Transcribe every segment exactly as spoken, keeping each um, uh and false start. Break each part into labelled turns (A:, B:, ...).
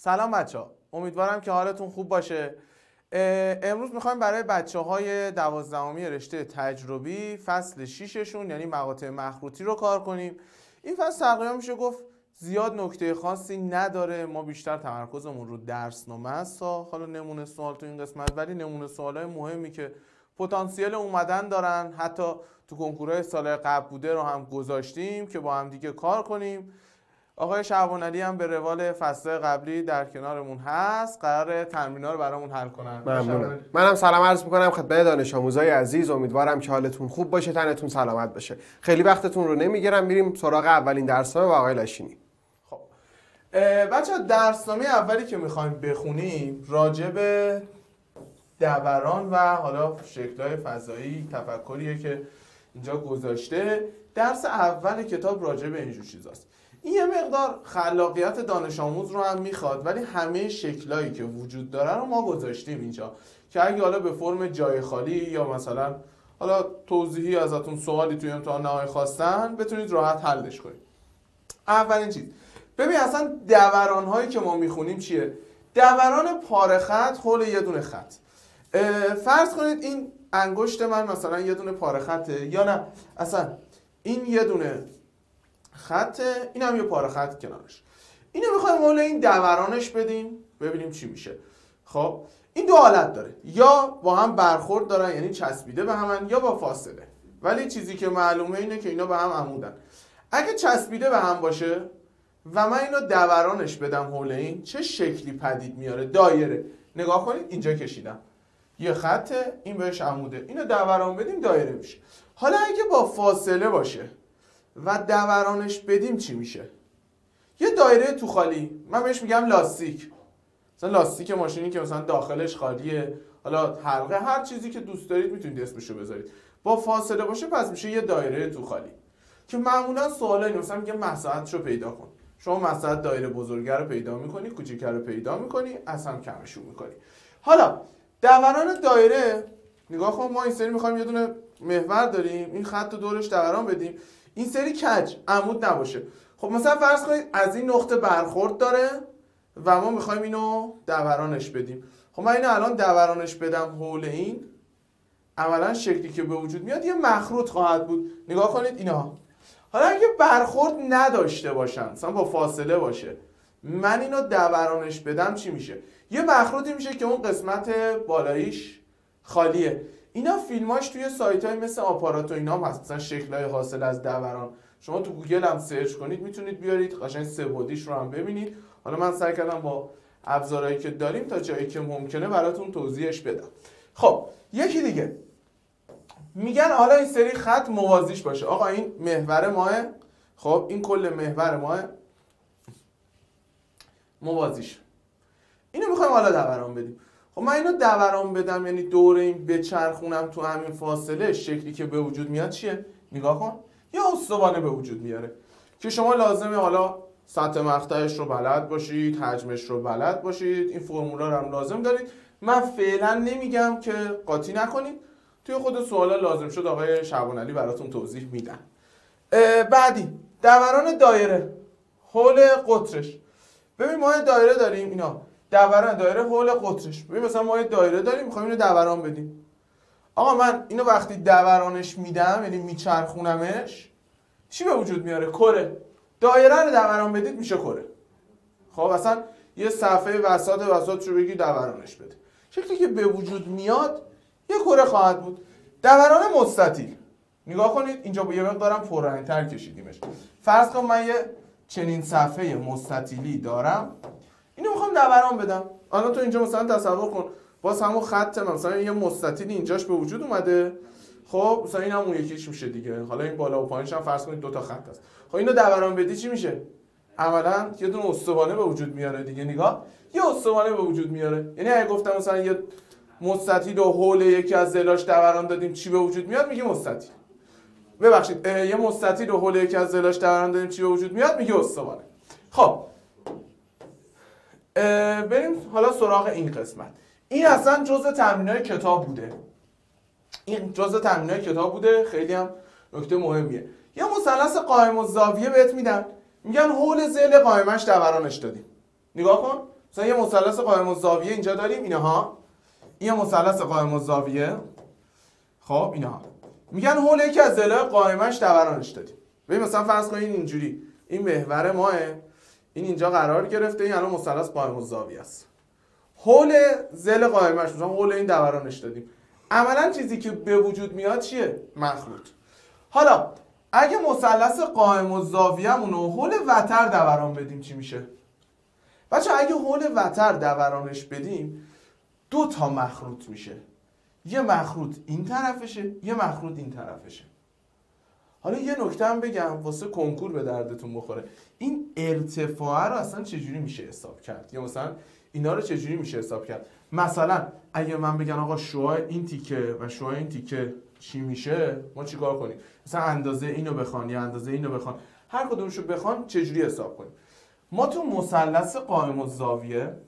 A: سلام بچه‌ها، امیدوارم که حالتون خوب باشه. امروز میخوایم برای بچه‌های دوازدهمی رشته تجربی فصل شششون یعنی مقاطع مخروطی رو کار کنیم. این فصل تقریبا میشه گفت زیاد نکته خاصی نداره، ما بیشتر تمرکزمون رو درسنامه است تا حالا نمونه سوال تو این قسمت، ولی نمونه سوالای مهمی که پتانسیل اومدن دارن حتی تو کنکورهای سال قبل بوده رو هم گذاشتیم که با هم دیگه کار کنیم. آقای شعبان علی هم به روال فصل قبلی در کنارمون هست، قراره تمرینا رو برامون حل کنن.
B: ممنونم. منم سلام عرض میکنم خدمت دانش آموزای عزیز، امیدوارم که حالتون خوب باشه، تنتون سلامت باشه. خیلی وقتتون رو نمیگیرم، میریم سراغ اولین درسنامه با آقای لاشینی.
A: خب بچه‌ها، درسنامه اولی که میخوایم بخونیم راجع به دوران و حالا شکل‌های فضایی تفکریه که اینجا گذاشته. درس اول کتاب راجع به اینجور چیزاست. این یه مقدار خلاقیت دانش آموز رو هم میخواد، ولی همه شکلایی که وجود داره رو ما گذاشتیم اینجا که اگه حالا به فرم جای خالی یا مثلا حالا توضیحی ازتون سوالی توی امتحان نهایی خواستن بتونید راحت حلش کنید. اولین چیز ببین اصلا دوران هایی که ما میخونیم چیه؟ دوران پاره خط حول یه دونه خط. فرض کنید این انگشت من مثلا یه دونه پاره خطه، یا نه اصلا این یه دونه خطه، این هم یه پاره خط کنارش. اینو میخوایم حول این دورانش بدیم ببینیم چی میشه. خب این دو حالت داره، یا با هم برخورد دارن یعنی چسبیده به همن، یا با فاصله. ولی چیزی که معلومه اینه که اینا به هم عمودن. اگه چسبیده به هم باشه و من اینو دورانش بدم حول این، چه شکلی پدید میاره؟ دایره. نگاه کنید اینجا کشیدم یه خطه، این بهش عموده، اینو دوران بدیم دایره میشه. حالا اگه با فاصله باشه و دورانش بدیم چی میشه؟ یه دایره تو خالی، من بهش میگم لاستیک. مثلا لاستیک ماشینی که مثلا داخلش خالیه، حالا حلقه، هر چیزی که دوست دارید میتونید اسمشو بذارید. با فاصله باشه پس میشه یه دایره تو خالی که معمولا سوالا اینه، مثلا میگه مساحتشو پیدا کن. شما مساحت دایره بزرگه رو پیدا میکنی، کوچیکه رو پیدا میکنی، از هم کمشون میکنی. حالا دوران دایره نگاه کن، ما این سری میخوایم یه دونه محور داریم، این خط رو دورش دوران بدیم، این سری کج عمود نباشه. خب مثلا فرض کنید از این نقطه برخورد داره و ما میخوایم اینو دورانش بدیم. خب من اینو الان دورانش بدم حول این، اولا شکلی که به وجود میاد یه مخروط خواهد بود. نگاه کنید اینا. حالا اگه برخورد نداشته باشن، مثلا با فاصله باشه، من اینو دورانش بدم چی میشه؟ یه مخروطی میشه که اون قسمت بالاییش خالیه. اینا فیلماش توی سایت‌های مثل آپارات و اینا هم هست، مثلا شکل‌های حاصل از دوران. شما تو گوگل هم سرچ کنید میتونید بیارید قشنگ سه بعدیش رو هم ببینید. حالا من سعی کردم با ابزارهایی که داریم تا جایی که ممکنه براتون توضیحش بدم. خب یکی دیگه میگن حالا این سری خط موازیش باشه. آقا این محور ماه، خب این کل محور ماه، موازیش. اینو میخوایم حالا دوران بدیم. خب من اینو دوران بدم یعنی دور این بچرخونم تو همین فاصله، شکلی که به وجود میاد چیه؟ نگاه کن، یه استوانه به وجود میاره که شما لازمه حالا سطح مقطعش رو بلد باشید، حجمش رو بلد باشید، این فرمولا رو هم لازم دارید. من فعلا نمیگم که قاطی نکنید، توی خود سوالا لازم شد آقای شعبان علی براتون توضیح میدن. بعدی دوران دایره حول قطرش. ببین ما دایره داریم، اینا دوران دایره حول قطرش. ببین مثلا ما دایره داریم میخوایم اینو دوران بدیم. آقا من اینو وقتی دورانش میدم یعنی میچرخونمش، چی به وجود میاره؟ کره. دایره رو دوران بدید میشه کره. خب اصلا یه صفحه وسط وسطشو بگی دورانش بده، شکلی که به وجود میاد یه کره خواهد بود. دوران مستطیل، نگاه کنید اینجا یه مقدارم پررنگ‌تر کشیدیمش. فرض کن من یه چنین صفحه مستطیلی دارم، اینو میخوام دوران بدم. الان تو اینجا مثلا تصور کن باز همون خط، مثلا یه مستطیل اینجاش به وجود اومده، خب مثلا این هم اون یکیش میشه دیگه. حالا این بالا و پایینش هم فرض کنید دو تا خط هست. خب اینو دوران بدی چی میشه؟ عملاً یه دونه استوانه به وجود میاره دیگه. نگاه، یه استوانه به وجود میاره. یعنی اگه گفتم مثلا یه مستطیل و حول یکی از ضلعاش دوران دادیم چی به وجود میاد؟ میگه مستطیل. ببخشید یه مستطیل و حول یکی از ضلعاش دوران دادیم چی به وجود میاد؟ میگه استوانه. خب بریم حالا سراغ این قسمت. این اصلا جزء تمرینای کتاب بوده. این جزء تمرینای کتاب بوده، خیلی هم نکته مهمیه. یه مثلث قائم الزاویه بهت میدن، میگن حول ذیل قائمش دورانش دادیم. نگاه کن، مثلا یه مثلث قائم الزاویه اینجا داریم، اینها این مثلث قائم الزاویه. خب اینها میگن حول یکی از ضلع قائمش دورانش دادیم. ببین مثلا فرض کنید اینجوری، این محور ماه، این اینجا قرار گرفته، این الان مثلث قائم الزاویه است. حول ضلع قائمش مثلا حول این دورانش دادیم. عملا چیزی که به وجود میاد چیه؟ مخروط. حالا اگه مثلث قائم الزاویه‌مون رو حول وتر دوران بدیم چی میشه؟ بچه اگه حول وتر دورانش بدیم دو تا مخروط میشه. یه مخروط این طرفشه، یه مخروط این طرفشه. حالا یه نکته هم بگم واسه کنکور به دردتون بخوره. این ارتفاع رو اصلا چجوری میشه حساب کرد؟ یا مثلا اینا رو چجوری میشه حساب کرد؟ مثلا اگه من بگم آقا شعاع این تیکه و شعاع این تیکه چی میشه، ما چیکار کنیم؟ مثلا اندازه اینو بخوان یا اندازه اینو بخوان، هر کدومشو بخوان چجوری حساب کنیم؟ ما تو مثلث قائم الزاویه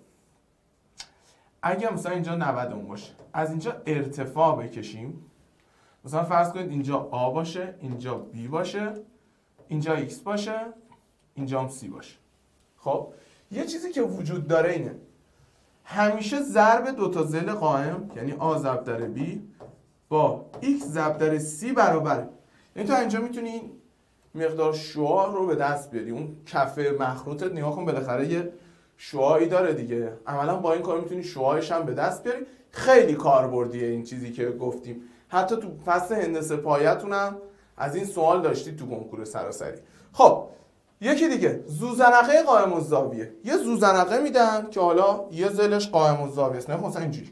A: اگه مثلا اینجا نود اون باشه، از اینجا ارتفاع بکشیم، مثلا فرض کنید اینجا A باشه، اینجا B باشه، اینجا X باشه، اینجا هم C باشه. خب یه چیزی که وجود داره اینه، همیشه ضرب دو تا ضلع قائم یعنی A ضرب در B با X ضرب در C برابره. یعنی تو اینجا میتونی این مقدار شعاع رو به دست بیاری. اون کف مخروطت نگاه کن بالاخره یه شعاعی داره دیگه، عملا با این کار میتونی شعاعش هم به دست بیاری. خیلی کاربردیه این چیزی که گفتیم. حتی تو فصل هندسه پایه‌تون هم از این سوال داشتید تو کنکور سراسری. خب یکی دیگه زوزنقه قائم الزاویه. یه زوزنقه میدن که حالا یه ضلعش قائم الزاویه است، نه مثلا اینجوری.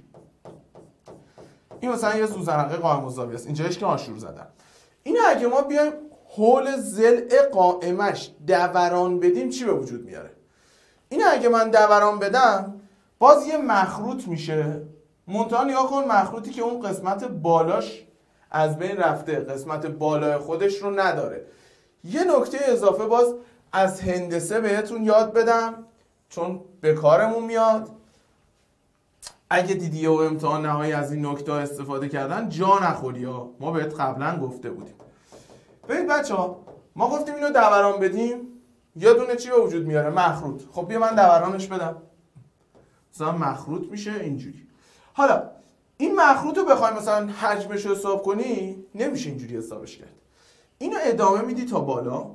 A: این مثلا یه زوزنقه قائم الزاویه است، اینجاش که آشور زدن. اینو اگه ما بیایم حول ضلع قائمش دوران بدیم چی به وجود میاره؟ اینو اگه من دوران بدم باز یه مخروط میشه. منتها نگاه کن مخروطی که اون قسمت بالاش از بین رفته، قسمت بالای خودش رو نداره. یه نکته اضافه باز از هندسه بهتون یاد بدم چون به کارمون میاد. اگه دیدی و امتحان نهایی از این نکته استفاده کردن جا نخوری ها، ما بهت قبلا گفته بودیم. ببین بچه ها ما گفتیم اینو دوران بدیم یه دونه چی به وجود میاره؟ مخروط. خب بیا من دورانش بدم، مثلا مخروط میشه اینجوری. حالا این مخروط رو بخوای مثلا حجمش رو حساب کنی نمیشه اینجوری حسابش کرد. اینو ادامه میدی تا بالا،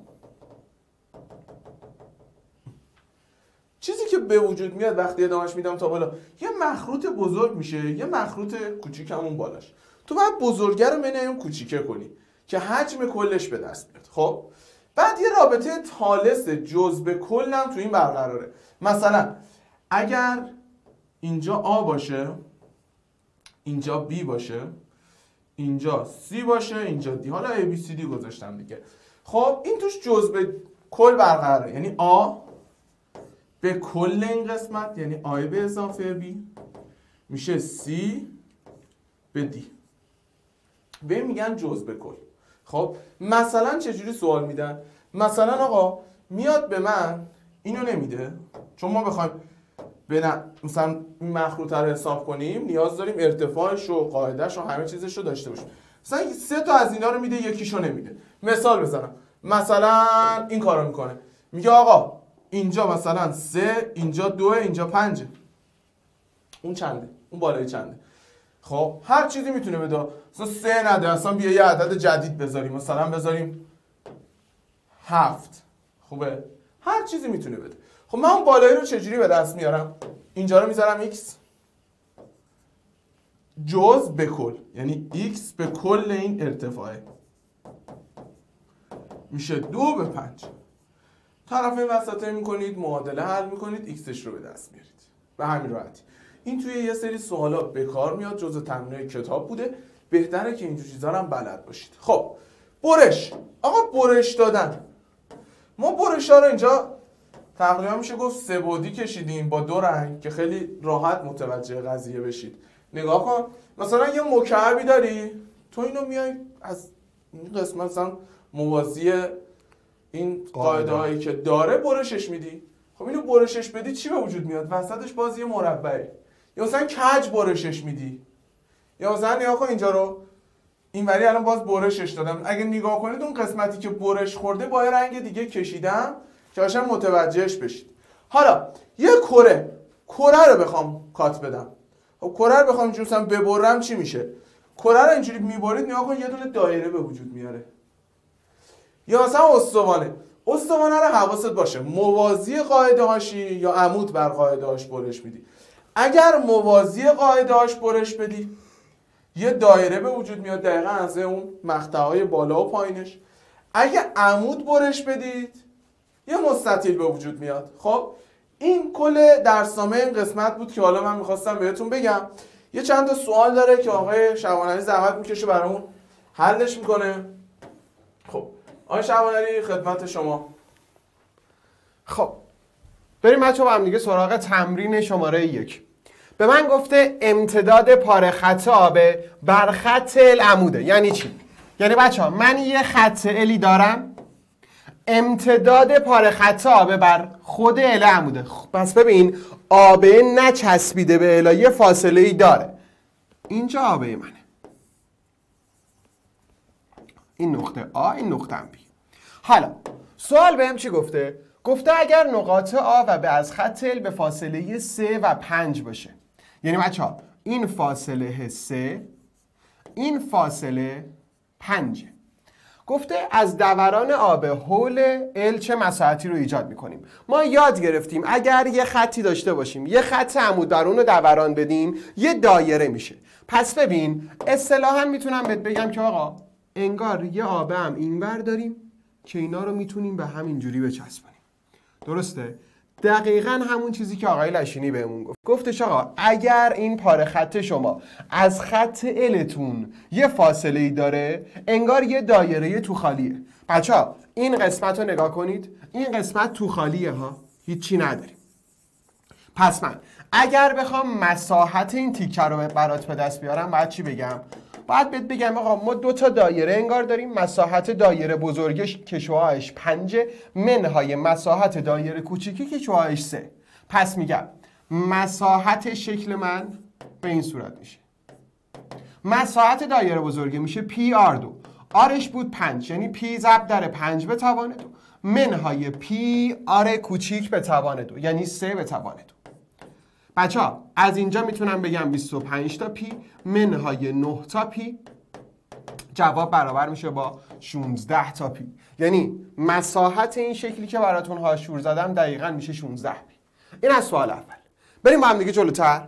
A: چیزی که به وجود میاد وقتی ادامهش میدم تا بالا یه مخروط بزرگ میشه، یه مخروط کوچیک همون بالاش. تو باید بزرگه رو من اون کوچیکه کنی که حجم کلش به دست بیاد. خب بعد یه رابطه ثالث جزء به کل هم تو این برقراره. مثلا اگر اینجا A باشه، اینجا B باشه، اینجا C باشه، اینجا D، حالا A B C D گذاشتم دیگه. خب این توش جزء به کل برقراره، یعنی A به کل این قسمت یعنی A به اضافه B میشه C به D. به میگن جزء به کل. خب مثلا چجوری سوال میدن؟ مثلا آقا میاد به من اینو نمیده، چون ما بخوایم به مثلا این مخروطه رو حساب کنیم نیاز داریم ارتفاعش و قاعدهش و همه چیزش رو داشته باشیم. مثلا سه تا از اینا رو میده یکیشو نمیده. مثال بزنم، مثلا این کارو میکنه، میگه آقا اینجا مثلا سه، اینجا دو، اینجا پنجه، اون چنده؟ اون بالای چنده؟ خب هر چیزی میتونه بده. مثلا سه نده، اصلا بیا یه عدد جدید بذاریم، مثلا بذاریم هفت. خوبه؟ هر چیزی میتونه بده. خب من اون بالایی رو چجوری به دست میارم؟ اینجا رو میذارم x جزء به کل، یعنی x به کل این ارتفاعه میشه دو به پنج. طرفین وسطه میکنید، معادله حل میکنید، xش رو به دست میارید. به همین راحتی. این توی یه سری سوالا به کار میاد، جزء تمرینای کتاب بوده. بهتره که اینجور چیزا رو هم بلد باشید. خب برش. آقا برش دادن. ما برش ها رو اینجا تقریبا میشه گفت سه بعدی کشیدیم با دو رنگ که خیلی راحت متوجه قضیه بشید. نگاه کن، مثلا یه مکعبی داری، تو اینو میای از این قسمت مثلا موازی این قاعده هایی که داره برشش میدی. خب اینو برشش بدی چی به وجود میاد؟ وسطش باز یه مربعی. یا مثلا کج برشش میدی، یا مثلا نگاه کن اینجا رو، اینوری الان باز برشش دادم. اگه نگاه کنید اون قسمتی که برش خورده با یه رنگ دیگه کشیدم که قشنگ متوجهش بشید. حالا یه کره کره رو بخوام کات بدم، خب کره رو بخوام اینجوری مثلا ببرم چی میشه؟ کره رو اینجوری میبرید نگاه کن یه دونه دایره به وجود میاره. یا مثلا استوانه، استوانه رو حواست باشه موازی قاعده هاشی یا عمود بر قاعده هاش برش میدی. اگر موازی قاعده هاش برش بدی یه دایره به وجود میاد دقیقا از اون مقطعهای بالا و پایینش. اگه عمود برش بدید یه مستطیل به وجود میاد. خب این کل درسنامه این قسمت بود که حالا من میخواستم بهتون بگم. یه چند تا سوال داره که آقای شعبانعلی زحمت میکشه برامون حلش میکنه. خب آقای شعبانعلی خدمت شما.
B: خب بریم بچه‌ها با هم دیگه سراغ تمرین شماره یک. به من گفته امتداد پاره خط آبه بر خط ال عموده. یعنی چی؟ یعنی بچه‌ها من یه خط الی دارم، امتداد پاره خط آبه بر خود ال عموده. پس ببین آبه نچسبیده به الا، یه فاصله ای داره. اینجا آبه منه، این نقطه آ، این نقطه ام بی. حالا سوال بهم چی گفته؟ گفته اگر نقاط آ و ب از خط ال به فاصله سه و پنج باشه. یعنی بچه ها این فاصله سه، این فاصله پنجه. گفته از دوران آب حول ال چه مساحتی رو ایجاد میکنیم. ما یاد گرفتیم اگر یه خطی داشته باشیم، یه خط عمود در اون رو دوران بدیم، یه دایره میشه. پس ببین اصطلاحاً میتونم بهت بگم که آقا انگار یه آبه هم اینور داریم که اینا رو میتونیم به همین جوری بچسبونیم. درسته؟ دقیقاً همون چیزی که آقای لشینی بهمون گفت. گفتش آقا اگر این پاره خط شما از خط التون یه فاصله ای داره، انگار یه دایره تو خالیه. بچه‌ها این قسمت رو نگاه کنید، این قسمت تو خالیه ها، هیچی نداریم. پس من اگر بخوام مساحت این تیکه رو برات به دست بیارم باید چی بگم؟ باید بهت بگم آقا ما دو تا دایره انگار داریم، مساحت دایره بزرگش که شعاعش پنجه منهای مساحت دایره کوچیکی که شعاعش سه. پس میگم مساحت شکل من به این صورت میشه. مساحت دایره بزرگه میشه پی آر دو. آرش بود پنج، یعنی پی ضرب در پنج به توان دو منهای پی آر کوچیک به توان دو، یعنی سه به توان دو. بچه ها از اینجا میتونم بگم بیست و پنج تا پی منهای نه تا پی، جواب برابر میشه با شانزده تا پی. یعنی مساحت این شکلی که براتون هاشور زدم دقیقاً میشه شانزده پی. این از سوال اول. بریم با هم دیگه جلوتر.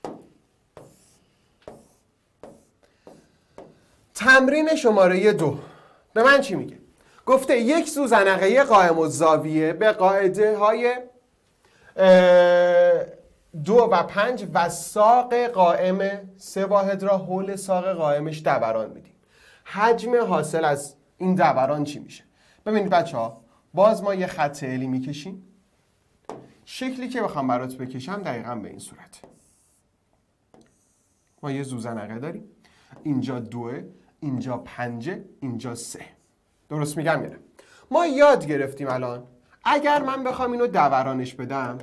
B: تمرین شماره دو به من چی میگه؟ گفته یک سوزنقه قائم الزاویه به قاعده های دو و پنج و ساق قائم سه واحد را حول ساق قائمش دوران میدیم. حجم حاصل از این دوران چی میشه؟ ببینید بچه ها باز ما یه خط الی میکشیم. شکلی که بخوام برات بکشم دقیقاً به این صورت. ما یه زوزنقه داریم، اینجا دوه، اینجا پنجه، اینجا سه. درست میگم میره؟ ما یاد گرفتیم الان اگر من بخوام اینو دورانش بدم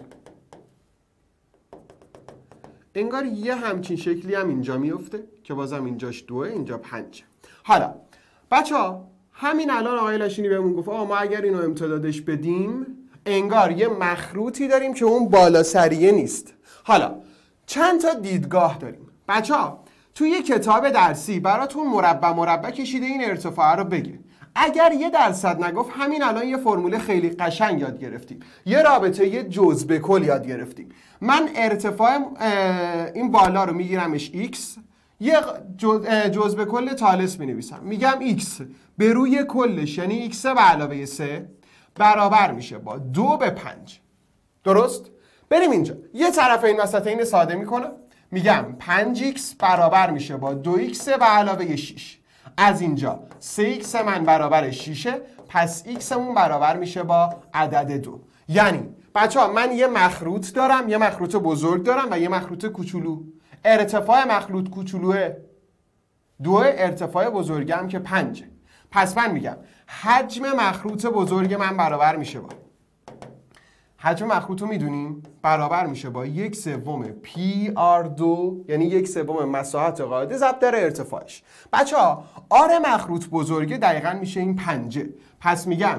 B: انگار یه همچین شکلی هم اینجا میفته که بازم اینجاش دوه، اینجا پنجه. حالا بچه ها همین الان آقای لشینی بهمون گفت آقا ما اگر اینو امتدادش بدیم انگار یه مخروطی داریم که اون بالا سریه نیست. حالا چند تا دیدگاه داریم. بچه ها توی یه کتاب درسی براتون مربع مربع کشیده این ارتفاع رو بگه. اگر یه درصد نگفت همین الان یه فرمول خیلی قشنگ یاد گرفتیم، یه رابطه یه جزء به کل یاد گرفتیم. من ارتفاع این بالا رو میگیرمش x، یه جزء به کل طالس مینویسم میگم x به روی کلش یعنی x به علاوه سه برابر میشه با دو به پنج. درست؟ بریم اینجا یه طرف این وسط این ساده میکنم، میگم پنج ایکس برابر میشه با دو ایکس به علاوه شش. از اینجا سه ایکس من برابر شش، پس ایکسمون برابر میشه با عدد دو. یعنی بچه ها من یه مخروط دارم، یه مخروط بزرگ دارم و یه مخروط کوچولو. ارتفاع مخروط کوچولوه دو، ارتفاع بزرگم که پنجه. پس من میگم حجم مخروط بزرگ من برابر میشه با حجم مخروط رو میدونیم برابر میشه با یک سوم پی آر دو، یعنی یک سوم مساحت قاعده ضرب در ارتفاعش. بچه ها آر مخروط بزرگه دقیقا میشه این پنجه. پس میگم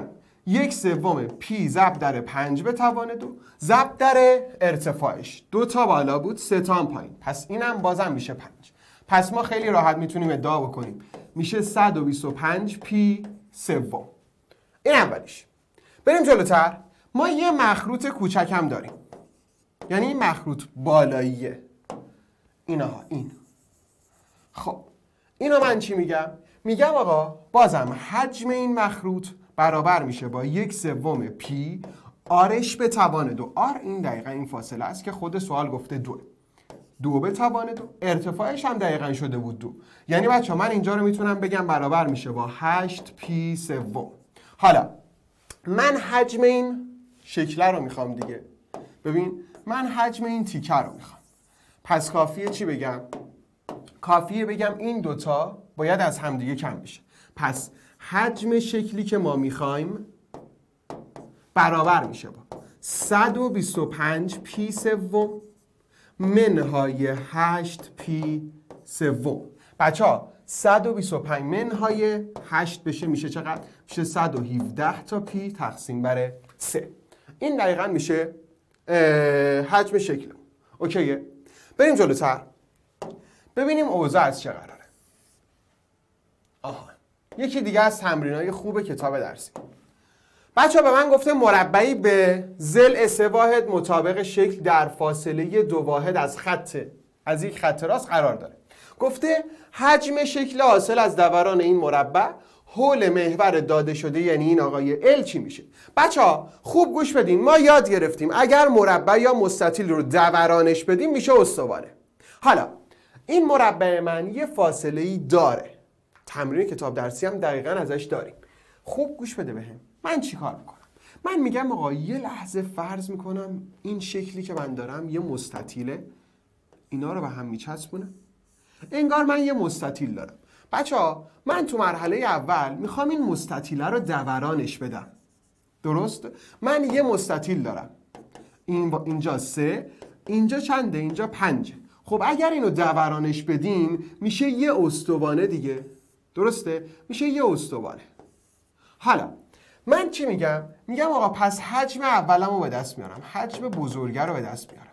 B: یک سوم پی ضرب در پنج به توان دو ضرب در ارتفاعش. دو تا بالا بود، سه تا هم پایین، پس اینم بازم میشه پنج. پس ما خیلی راحت میتونیم ادعا بکنیم میشه صد و بیست و پنج پی سوم. این اولیش. بریم جلوتر. ما یه مخروط کوچک هم داریم، یعنی این مخروط بالاییه، اینها این. خب اینو من چی میگم؟ میگم آقا بازم حجم این مخروط برابر میشه با یک سوم پی آرش به توان دو. آر این دقیقا این فاصله است که خود سوال گفته دو. دو به توان دو، ارتفاعش هم دقیقا شده بود دو. یعنی بچه من اینجا رو میتونم بگم برابر میشه با هشت پی سوم. حالا من حجم این شکل رو میخوام دیگه. ببین من حجم این تیکه رو میخوام. پس کافیه چی بگم؟ کافیه بگم این دوتا باید از همدیگه کم بشه. پس حجم شکلی که ما میخوایم برابر میشه با صد و بیست و پنج پی سوم منهای هشت پی سوم. بچه ها صد و بیست و پنج منهای هشت بشه میشه چقدر؟ میشه صد و هفده تا پی تقسیم بر سه. این دقیقا میشه حجم شکل. اوکیه؟ بریم جلوتر ببینیم اوضاع از چه قراره. آها یکی دیگه از تمرینای خوب کتاب درسی. بچه ها به من گفته مربعی به ضلع سه واحد مطابق شکل در فاصله دو واحد از خط از یک خط راست قرار داره. گفته حجم شکل حاصل از دوران این مربع حول محور داده شده، یعنی این آقای ال چی میشه؟ بچه ها خوب گوش بدین. ما یاد گرفتیم اگر مربع یا مستطیل رو دورانش بدیم میشه استوانه. حالا این مربع من یه فاصله ای داره. تمرین کتاب درسی هم دقیقاً ازش داریم. خوب گوش بده بهم. من چی کار میکنم؟ من میگم آقا یه لحظه فرض میکنم این شکلی که من دارم یه مستطیله، اینا رو به هم میچسبونم، انگار من یه مستطیل دارم. بچه ها من تو مرحله اول میخوام این مستطیله رو دورانش بدم. درست؟ من یه مستطیل دارم، این اینجا سه، اینجا چنده؟ اینجا پنجه. خب اگر اینو دورانش بدیم میشه یه استوانه دیگه. درسته؟ میشه یه استوانه. حالا من چی میگم؟ میگم آقا پس حجم اولمو به دست میارم، حجم بزرگه رو به دست میارم.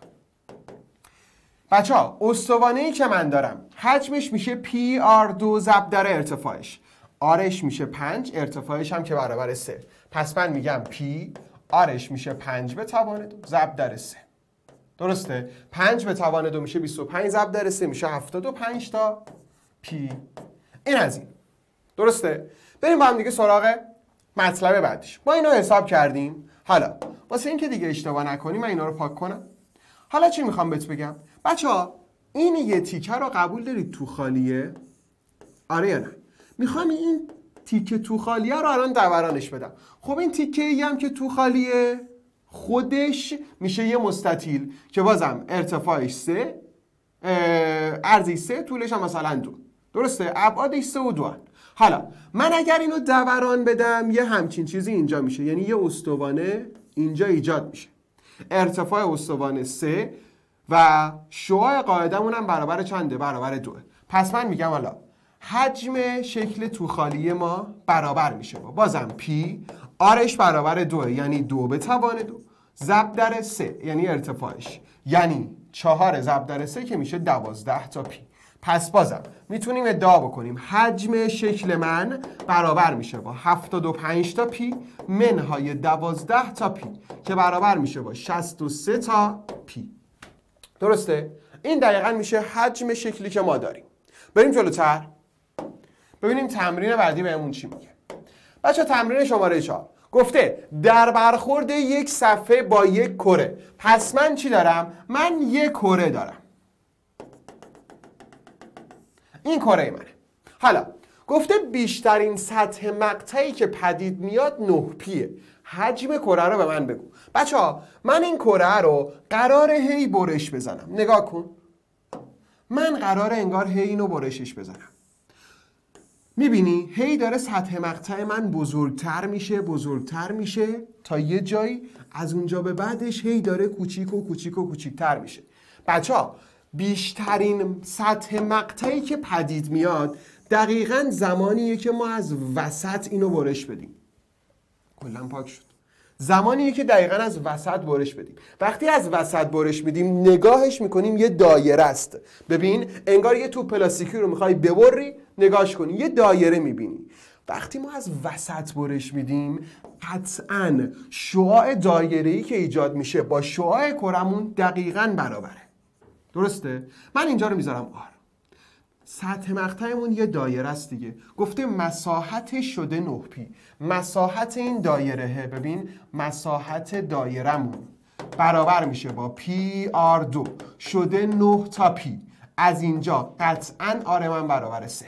B: بچه ها استوانه‌ای که من دارم حجمش میشه پی آر دو ضرب در ارتفاعش. آرش میشه پنج، ارتفاعش هم که برابر سه. پس من میگم پی آرش میشه پنج به توان دو ضرب در سه. درسته؟ پنج به توان دو میشه بیست و پنج ضرب در سه میشه هفتاد و پنج تا پی. این از این. درسته؟ بریم با هم دیگه سراغ مطلب بعدیش. ما اینو حساب کردیم. حالا واسه این که دیگه اشتباه نکنیم من اینا رو پاک کنم. حالا چی میخوام بهت بگم؟ بچه‌ها این یه تیکه رو قبول دارید تو خالیه؟ آره یا نه؟ میخوام این تیکه تو خالیه رو الان دورانش بدم. خب این تیکه ای هم که تو خالیه خودش میشه یه مستطیل که بازم ارتفاعش سه، عرضش سه، طولش هم مثلا دو. درسته؟ ابعادش سه و دو هن. حالا من اگر اینو دوران بدم یه همچین چیزی اینجا میشه، یعنی یه استوانه اینجا ایجاد میشه. ارتفاع استوانه سه و شعاع قاعدمون هم برابر چنده؟ برابر دوه. پس من میگم حالا حجم شکل توخالی ما برابر میشه با بازم پی آرش برابر دوه، یعنی دو به توان دو ضرب در سه، یعنی ارتفاعش، یعنی چهار ضرب در سه که میشه دوازده تا پی. پس بازم میتونیم ادعا بکنیم حجم شکل من برابر میشه با هفتاد و پنج تا پی منهای دوازده تا پی که برابر میشه با شصت و سه تا پی. درسته؟ این دقیقاً میشه حجم شکلی که ما داریم. بریم جلوتر ببینیم تمرین بعدی بهمون چی میگه. بچه تمرین شماره چهار گفته در برخورد یک صفحه با یک کره. پس من چی دارم؟ من یک کره دارم. این کره منه. حالا گفته بیشترین سطح مقطعی که پدید میاد نه پیه. حجم کره رو به من بگو. بچه ها من این کره رو قراره هی برش بزنم. نگاه کن. من قراره انگار هی اینو برشش بزنم. میبینی هی داره سطح مقطع من بزرگتر میشه بزرگتر میشه تا یه جایی از اونجا به بعدش هی داره کوچیک و کوچیک و کوچیکتر میشه. بچه ها بیشترین سطح مقطعی که پدید میاد دقیقاً زمانیه که ما از وسط اینو برش بدیم. کلا پاک شد. زمانیه که دقیقاً از وسط برش بدیم. وقتی از وسط برش میدیم نگاهش میکنیم یه دایره است. ببین انگار یه توپ پلاستیکی رو میخوای ببری، نگاهش کنی یه دایره میبینی. وقتی ما از وسط برش میدیم قطعاً شعاع دایره‌ای که ایجاد میشه با شعاع کرمون دقیقاً برابره. درسته؟ من اینجا رو میذارم آر. سطح مقطعمون یه دایره است دیگه. گفته مساحتش شده نه پی. مساحت این دایره، ببین مساحت دایرمون برابر میشه با پی آر دو شده نه تا پی. از اینجا قطعاً آر من برابر سه.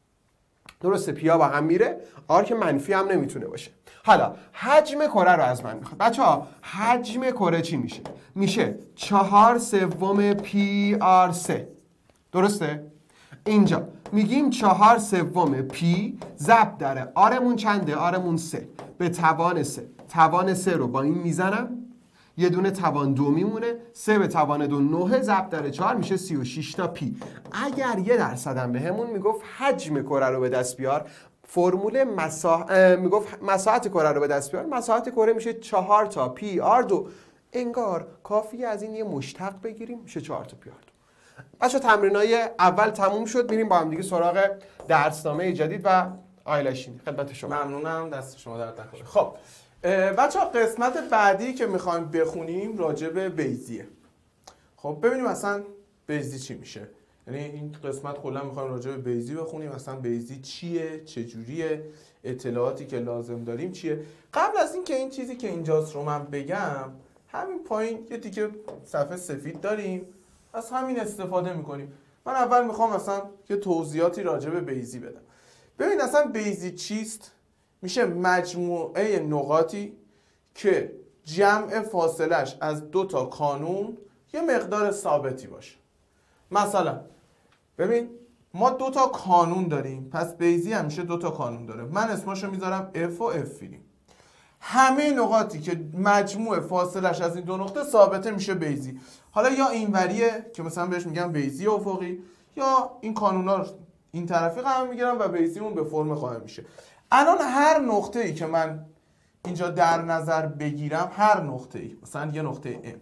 B: درسته؟ پی ها با هم میره، آر که منفی هم نمیتونه باشه. حالا حجم کره رو از من میخواد. بچه ها حجم کره چی میشه؟ میشه چهار سوم پی آر سه. درسته؟ اینجا میگیم چهار سوم پی ضرب در آرمون چنده؟ آرمون سه به توان سه. توان سه رو با این میزنم، یه دونه توان دو میمونه، سه به توان دو نه ضرب در چهار میشه سی و شش تا پی. اگر یه درصدم به همون میگفت حجم کره رو به دست بیار، فرمول مساح... میگفت مساحت کره رو به دست بیار، مساحت کره میشه چهار تا پی آر دو. انگار کافیه از این یه مشتق بگیریم میشه چهار تا پی آر دو. بچه تمرینای اول تموم شد، میریم با هم دیگه سراغ درسنامه جدید و آیلشین. خدمت شما.
A: ممنونم، دست شما درد نکنه. خب بچه ها قسمت بعدی که میخوایم بخونیم راجع به بیضیه. خب ببینیم اصلا بیضی چی میشه. یعنی این قسمت کلا میخوایم راجع به بیضی بخونیم، اصلا بیضی چیه، چجوریه، اطلاعاتی که لازم داریم چیه. قبل از این که این چیزی که اینجاست رو من بگم، همین پایین یه تیکه صفحه سفید داریم، از همین استفاده میکنیم. من اول میخوام اصلا یه توضیحاتی راجع به بیضی بدم. ببین اصلا بیضی چیست؟ میشه مجموعه نقاطی که جمع فاصلش از دو تا کانون یه مقدار ثابتی باشه. مثلا ببین ما دو تا کانون داریم، پس بیضی همیشه دو تا کانون داره. من اسمشو میذارم F و F فیلیم. همه نقاطی که مجموع فاصلش از این دو نقطه ثابته میشه بیضی. حالا یا اینوریه که مثلا بهش میگم بیضی افقی، یا این کانونا این طرفی قرار میگیرن و بیضیمون به فرم قائم میشه. الان هر نقطه‌ای که من اینجا در نظر بگیرم، هر نقطه‌ای مثلا یه نقطه M،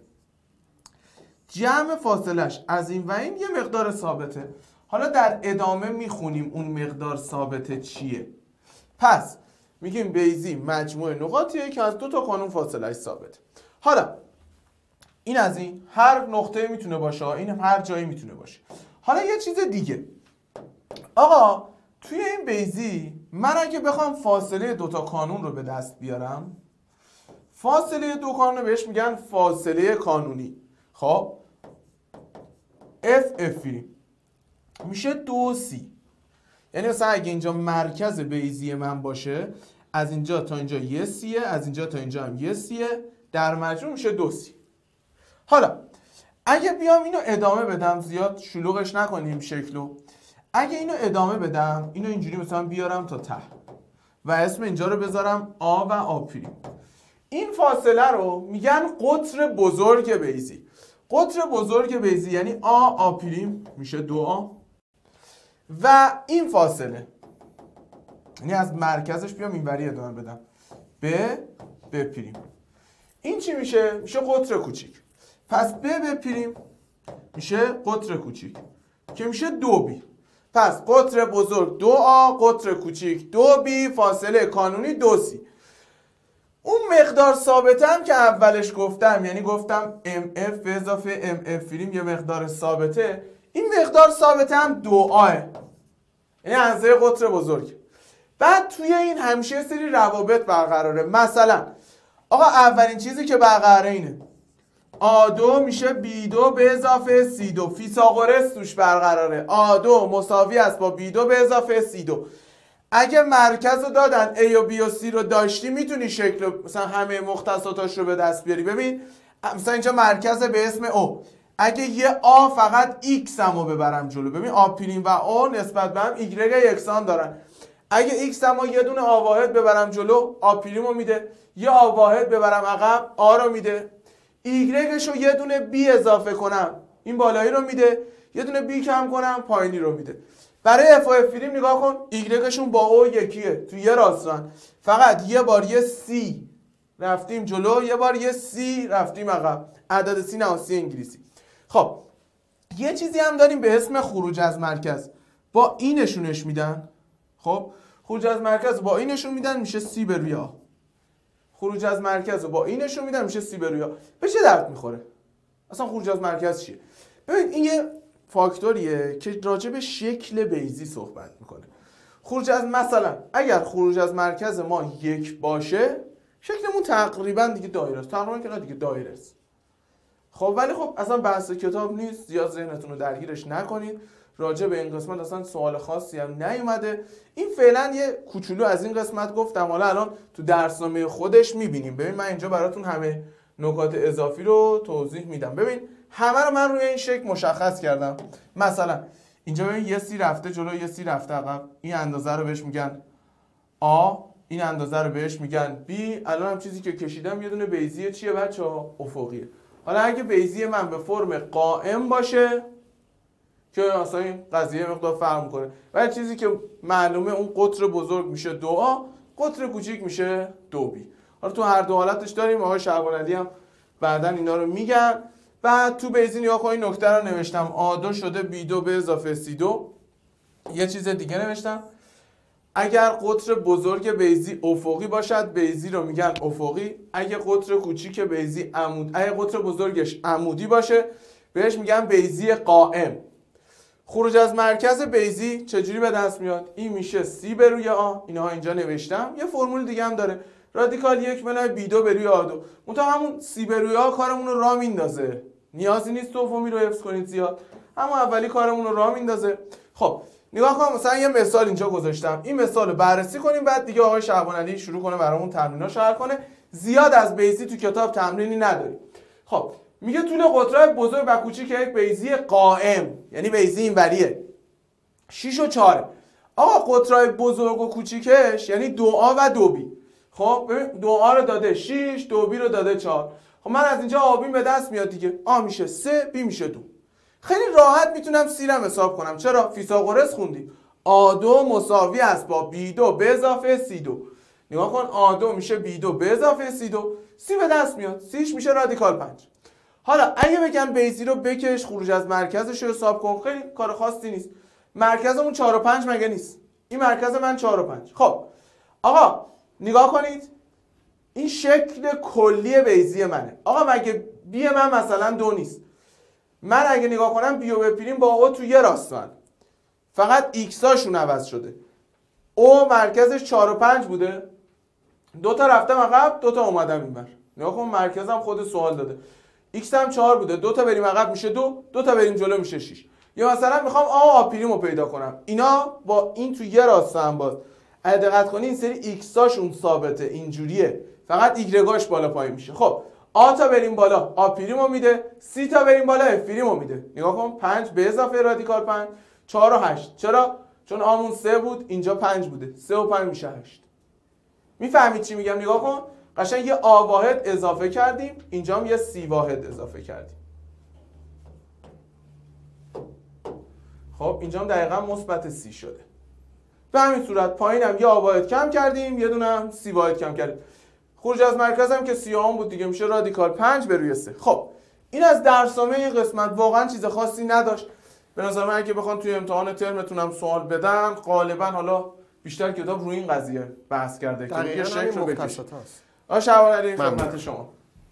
A: جمع فاصلش از این و این یه مقدار ثابته. حالا در ادامه میخونیم اون مقدار ثابته چیه. پس میگیم بیضی مجموعه نقاطیه که از دو تا کانون فاصله‌اش ثابته. حالا این از این هر نقطه میتونه باشه، این هر جایی میتونه باشه. حالا یه چیز دیگه، آقا توی این بیضی من اگه بخوام فاصله دو تا کانون رو به دست بیارم، فاصله دو کانون رو بهش میگن فاصله کانونی. خب F F میشه دو سی. یعنی مثلا اگه اینجا مرکز بیضی من باشه، از اینجا تا اینجا یه سیه، از اینجا تا اینجا هم یه سیه، در مجموع میشه دو سی. حالا اگه بیام اینو ادامه بدم، زیاد شلوغش نکنیم شکلو، اگه اینو ادامه بدم، اینو اینجوری مثلا بیارم تا ته و اسم اینجا رو بذارم آ و آ پریم، این فاصله رو میگن قطر بزرگ بیضی. قطر بزرگ بیضی یعنی آ آ پریم میشه دو آ، و این فاصله یعنی از مرکزش بیام اینوری ادامه بدم ب ب پریم، این چی میشه؟ میشه قطر کوچیک. پس ب ب پریم میشه قطر کوچیک که میشه دو بی. پس قطر بزرگ دو آ، قطر کوچیک دو بی، فاصله کانونی دو سی. اون مقدار ثابته هم که اولش گفتم، یعنی گفتم ام اف به اضافه ام اف فیلم یه مقدار ثابته، این مقدار ثابته هم دو آه، یعنی اندازه قطر بزرگ. بعد توی این همیشه یه سری روابط برقراره. مثلا آقا اولین چیزی که برقراره اینه آ دو میشه بی دو به اضافه سی دو، فیثاغورس توش برقراره. آ دو مساوی است با بی دو به اضافه سی دو. اگه مرکز رو دادن A و B و C رو داشتی، میتونی شکل رو مثلا همه مختصاتاش رو به دست بیاری. ببین مثلا اینجا مرکز به اسم O، اگه یه آ فقط X هم رو ببرم جلو، ببین آ پریم و O نسبت به هم Y یکسان دارن، اگه X هم رو یه دونه آ واحد ببرم جلو، آ پریم رو میده، یه آ واحد ببرم عقب، آ رو میده، ایگرگش رو یه دونه بی اضافه کنم این بالایی رو میده، یه دونه بی کم کنم پایینی رو میده. برای اف و اف نگاه کن، ایگرگشون با او یکیه، تو یه راستن، فقط یه بار یه سی رفتیم جلو، یه بار یه سی رفتیم عقب، عدد سی نه سی انگلیسی. خب یه چیزی هم داریم به اسم خروج از مرکز، با این نشونش میدن. خب خروج از مرکز با این نشون میدن میشه سی به روی آ. خروج از مرکز با این نشون میدن میشه سی به روی آ. به چه درد میخوره؟ اصلا خروج از مرکز چیه؟ ببین این یه فاکتوریه که راجع به شکل بیضی صحبت میکنه. خروج از مثلا اگر خروج از مرکز ما یک باشه، شکلمون تقریبا دیگه دایره است. تقریبا که نه دیگه دایره است. خب ولی خب اصلا بحث کتاب نیست، زیاد ذهنتون رو درگیرش نکنید. راجع به این قسمت اصلا سوال خاصی هم نیومده. این فعلا یه کوچولو از این قسمت گفتم، حالا الان تو درسنامه خودش میبینیم. ببین من اینجا براتون همه نکات اضافی رو توضیح میدم. ببین همه رو من روی این شکل مشخص کردم. مثلا اینجا ببین یه سی رفته جلو، یه سی رفته عقب. این اندازه رو بهش میگن آ، این اندازه رو بهش میگن بی. الان هم چیزی که کشیدم یه دونه بیضیه چیه بچه‌ها؟ افقیه. حالا اگه بیضی من به فرم قائم باشه که اصلا این قضیه مقدار فرق میکنه، ولی چیزی که معلومه اون قطر بزرگ میشه دو آ، قطر کوچیک میشه دو بی. حالا تو هر دو حالتش داریم، آقای شعبانعلی هم بعداً اینا رو میگن. بعد تو بیضی نگاه کنید، نکته رو نوشتم آ دو شده بی دو به اضافه سی دو. یه چیز دیگه نوشتم، اگر قطر بزرگ بیضی افقی باشد بیضی رو میگن افقی، اگه قطر کوچیک بیضی عمود، اگه قطر بزرگش عمودی باشه بهش میگن بیضی قائم. خروج از مرکز بیضی چجوری به دست میاد؟ این میشه سی به روی آ، اینها اینجا نوشتم. یه فرمول دیگه هم داره، رادیکال یک منهای بی دو به روی آ دو. منتها همون سی به روی آ کارمون رو راه میندازه، نیازی نیست دومی رو حفظ کنید زیاد، همون اولی کارمون رو راه میندازه. خب نگاه کن، مثلا یه مثال اینجا گذاشتم، این مثال رو بررسی کنیم، بعد دیگه آقای شعبانعلی شروع کنه برامون تمریناشو حل کنه. زیاد از بیضی تو کتاب تمرینی نداریم. خب میگه طول قطرهای بزرگ و کوچیک یک بیضی قائم، یعنی بیضی اینوریه، شش و چهار. آقا قطرهای بزرگ و کوچیکش یعنی دو آ و دو بی. خب ببین دو آ رو داده شش، دو بی رو داده چهار. خب من از اینجا آبیم به دست میاد دیگه، آ میشه سه، بی میشه دو. خیلی راحت میتونم سیرم حساب کنم. چرا؟ فیثاغورس خوندیم، آ دو مساوی است با بی دو به اضافه سی دو. نگاه کن، آ دو میشه بی دو به اضافه سی دو، سی به دست میاد، سیش میشه رادیکال پنج. حالا اگه بگم بیضی رو بکش خروج از مرکزش رو حساب کن، خیلی کار خاصی نیست. مرکزمون چهار و پنج مگه نیست؟ این مرکز من چهار و پنج. خب آقا نگاه کنید، این شکل کلی بیضی منه. آقا مگه بی من مثلا دو نیست؟ من اگه نگاه کنم بی و بپیریم با او تو یه راستن، فقط ایکس هاشون عوض شده. او مرکزش چهار و پنج بوده، دو تا رفتم عقب، دو تا اومدم اینور. نگاه کن مرکزم خود سوال داده. ایکس هم چهار بوده، دو تا بریم عقب میشه دو، دو تا بریم جلو میشه شش. یا مثلا میخوام آ آپریمو پیدا کنم، اینا با این تو یه راسته هم باز. اگه دقت کنی این سری ایکس هاشون ثابته، اینجوریه، فقط ایگرگاش بالا پایین میشه. خب آ تا بریم بالا آپریمو میده، سی تا بریم بالا افریمو میده. نگاه کن پنج به اضافه رادیکال پنج، چهار و هشت. چرا؟ چون آمون سه بود، اینجا پنج بوده، سه و پنج میشه هشت. میفهمید چی میگم؟ نگاه کن قشنگ یه آ واحد اضافه کردیم، اینجا هم یه سی واحد اضافه کردیم. خب اینجا هم دقیقا مثبت سی شده. به همین صورت پایینم یه آ واحد کم کردیم، یه دونه هم سی واحد کم کردیم. خروج از مرکز هم که سی هم بود دیگه، میشه رادیکال پنج به روی سه. خب این از درسنامه این قسمت واقعا چیز خاصی نداشت. به نظر من اگه بخوام توی امتحان ترمتونم سوال بدن، غالبا حالا بیشتر کتاب روی این قضیه بحث کرده که یه شکل رو بکش. آ شعبانعلی خدمت شما.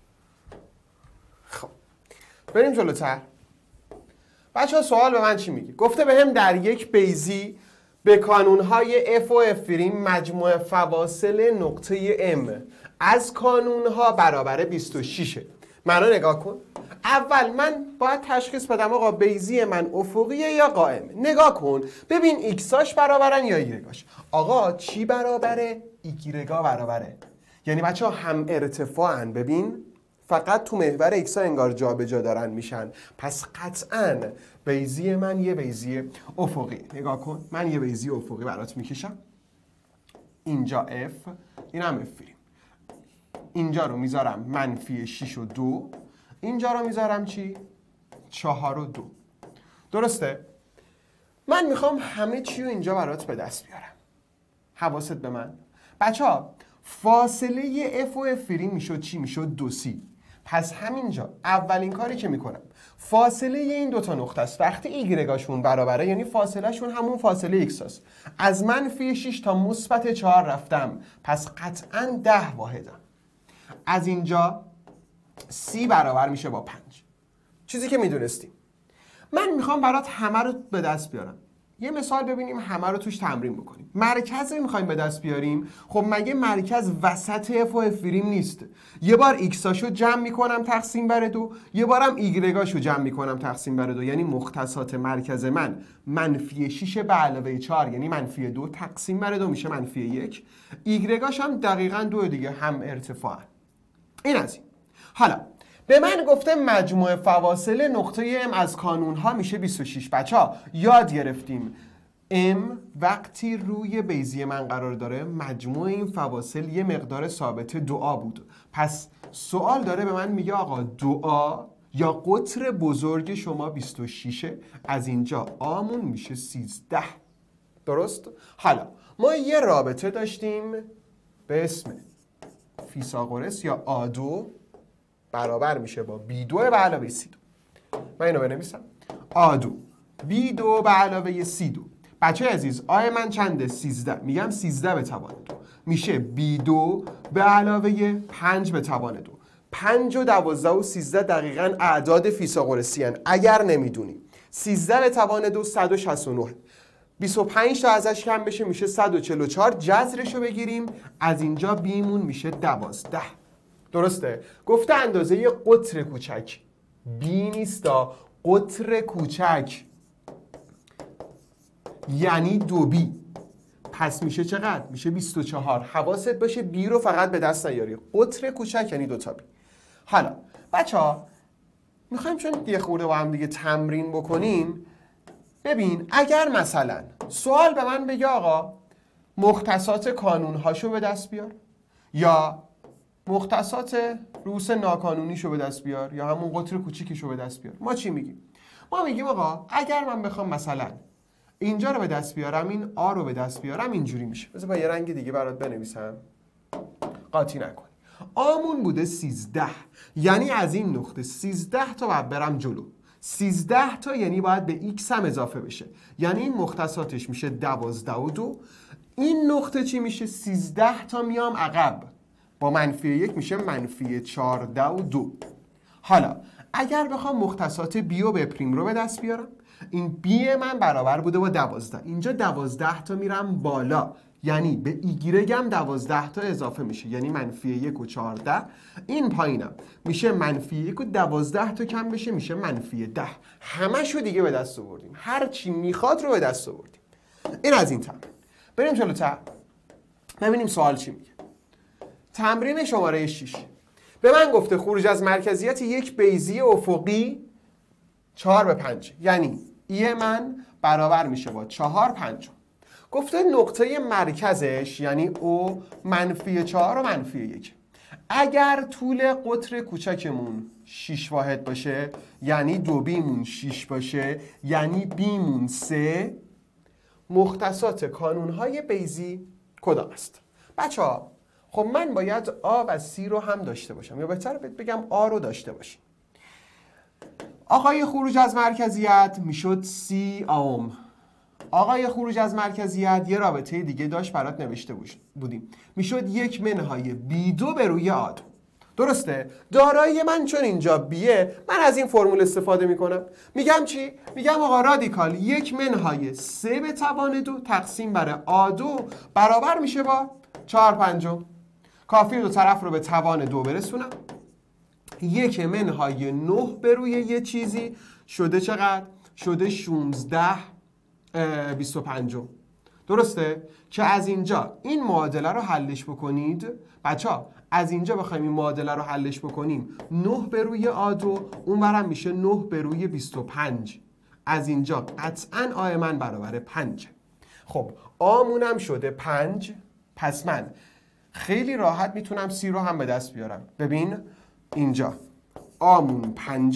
B: خب بریم جلوتر. بچه‌ها سوال به من چی میگه؟ گفته بهم در یک بیضی به کانونهای اف و اف مجموع فواصل نقطه ام از کانونها برابر بیست و شش. منو نگاه کن. اول من باید تشخیص بدم آقا بیضی من افقیه یا قائمه. نگاه کن ببین ایکساش برابرن یا ایگرگاش. آقا چی برابره؟ ایگرگا برابره. یعنی بچه ها هم ارتفاعن. ببین فقط تو محور ایکس ها انگار جا به جا دارن میشن، پس قطعاً بیضی من یه بیضی افقی. نگاه کن من یه بیضی افقی برات میکشم. اینجا F، این هم F. اینجا رو میذارم منفی شش و دو، اینجا رو میذارم چی؟ چهار و دو. درسته؟ من میخوام همه چی رو اینجا برات به دست بیارم. حواست به من. بچه ها فاصله اف و اف فریم میشد چی؟ میشد دو سی. پس همینجا اولین کاری که میکنم فاصله این دوتا نقطه است. وقتی ایگرگاشون برابره یعنی فاصله شون همون فاصله ایکس است. از منفی شش تا مثبت چهار رفتم، پس قطعا ده واحدم. از اینجا سی برابر میشه با پنج، چیزی که میدونستیم. من میخوام برات همه رو به دست بیارم. یه مثال ببینیم همه رو توش تمرین بکنیم. مرکز رو میخوایم به دست بیاریم. خب مگه مرکز وسط اف و اف فریم نیست؟ یه بار ایکساشو جمع میکنم تقسیم بر دو، یه بارم ایگرگاشو جمع میکنم تقسیم بر دو، یعنی مختصات مرکز من منفی شش به علاوه چهار یعنی منفی دو تقسیم بر دو میشه منفی یک. ایگرگاش هم دقیقاً دو دیگه، هم ارتفاعن. این از این. حالا به من گفته مجموع فواصل نقطه M از کانونها میشه بیست و شش. بچه ها یاد گرفتیم M وقتی روی بیضی من قرار داره مجموع این فواصل یه مقدار ثابت دو آ بود. پس سوال داره به من میگه آقا دو آ یا قطر بزرگ شما بیست و شش، از اینجا آمون میشه سیزده. درست؟ حالا ما یه رابطه داشتیم به اسم فیثاغورس یا آ دو برابر میشه با بی دو به علاوه سی دو. من اینو بنویسم آ دو بی دو به علاوه سی دو. بچه عزیز آی من چنده؟ سیزده. میگم سیزده به توان دو میشه بی دو به علاوه پنج به توان دو. پنج و دوازده و سیزده دقیقاً اعداد فیثاغورسی هن. اگر نمیدونی سیزده به توان دو صد و شصت و نه، بیست و پنج تا ازش کم بشه میشه صد و چهل و چهار. جذرش رو بگیریم از اینجا بیمون میشه دوازده. درسته؟ گفته اندازه قطر کوچک بی نیستا، قطر کوچک یعنی دو بی. پس میشه چقدر؟ میشه بیست و چهار. حواست باشه بی رو فقط به دست نیاری، قطر کوچک یعنی دو تا بی. حالا بچه ها میخوایم چون یه خورده با هم دیگه تمرین بکنیم. ببین اگر مثلا سوال به من بگه آقا مختصات کانونهاشو به دست بیار یا مختصات رؤوس ناکانونیشو به دست بیار یا همون قطر کوچیکشو به دست بیار، ما چی میگیم؟ ما میگیم آقا اگر من بخوام مثلا اینجا رو به دست بیارم، این آ رو به دست بیارم، اینجوری میشه. بذار با یه رنگ دیگه برات بنویسم قاطی نکن. آمون بوده سیزده، یعنی از این نقطه سیزده تا باید برم جلو. سیزده تا یعنی باید به ایکس هم اضافه بشه، یعنی این مختصاتش میشه دوازده و دو. این نقطه چی میشه؟ سیزده تا میام عقب، با منفی یک میشه منفی چهارده و دو. حالا اگر بخوام مختصات بی و ب پریم رو به دست بیارم، این بی من برابر بوده با دوازده، اینجا دوازده تا میرم بالا، یعنی به ایگرگم دوازده تا اضافه میشه، یعنی منفی یک و چهارده. این پایینم میشه منفی یک و دوازده تا کم بشه میشه منفی ده. همه شو دیگه به دست آوردیم، هر چی میخواد رو به دست آوردیم. این از این تمرین. بریم جلوتر ببینیم سوال چی میگه. تمرین شماره شش به من گفته خروج از مرکزیت یک بیضی افقی چهار به پنج، یعنی ای من برابر میشه با چهار پنجم. گفته نقطه مرکزش یعنی او منفی چهار و منفی یک. اگر طول قطر کوچکمون شش واحد باشه یعنی دو بیمون شش باشه یعنی بیمون سه، مختصات کانونهای بیضی کدام است؟ بچه ها خب من باید آ و سی رو هم داشته باشم، یا بهتر بگم آ رو داشته باشیم. آقای خروج از مرکزیت میشد سی اوم. آقای خروج از مرکزیت یه رابطه دیگه داشت برات نوشته بودیم، میشد یک منهای بی دو به روی آ دو. درسته؟ دارایی من چون اینجا بیه، من از این فرمول استفاده میکنم. میگم چی؟ میگم آقا رادیکال یک منهای سه به توان دو تقسیم بر آ دو برابر میشه با چهار پنجم. کافی دو طرف رو به توان دو برسونم. یک منهای نه به روی یه چیزی شده چقدر؟ شده شانزده بیست و پنج. درسته؟ که از اینجا این معادله رو حلش بکنید. بچه ها از اینجا بخوایم این معادله رو حلش بکنیم، نه به روی آ دو اون برم میشه نه به روی بیست و پنج. از اینجا قطعا آ من برابر پنج. خب آمونم شده پنج. پس من خیلی راحت میتونم سی رو هم به دست بیارم. ببین اینجا آمون پنجه،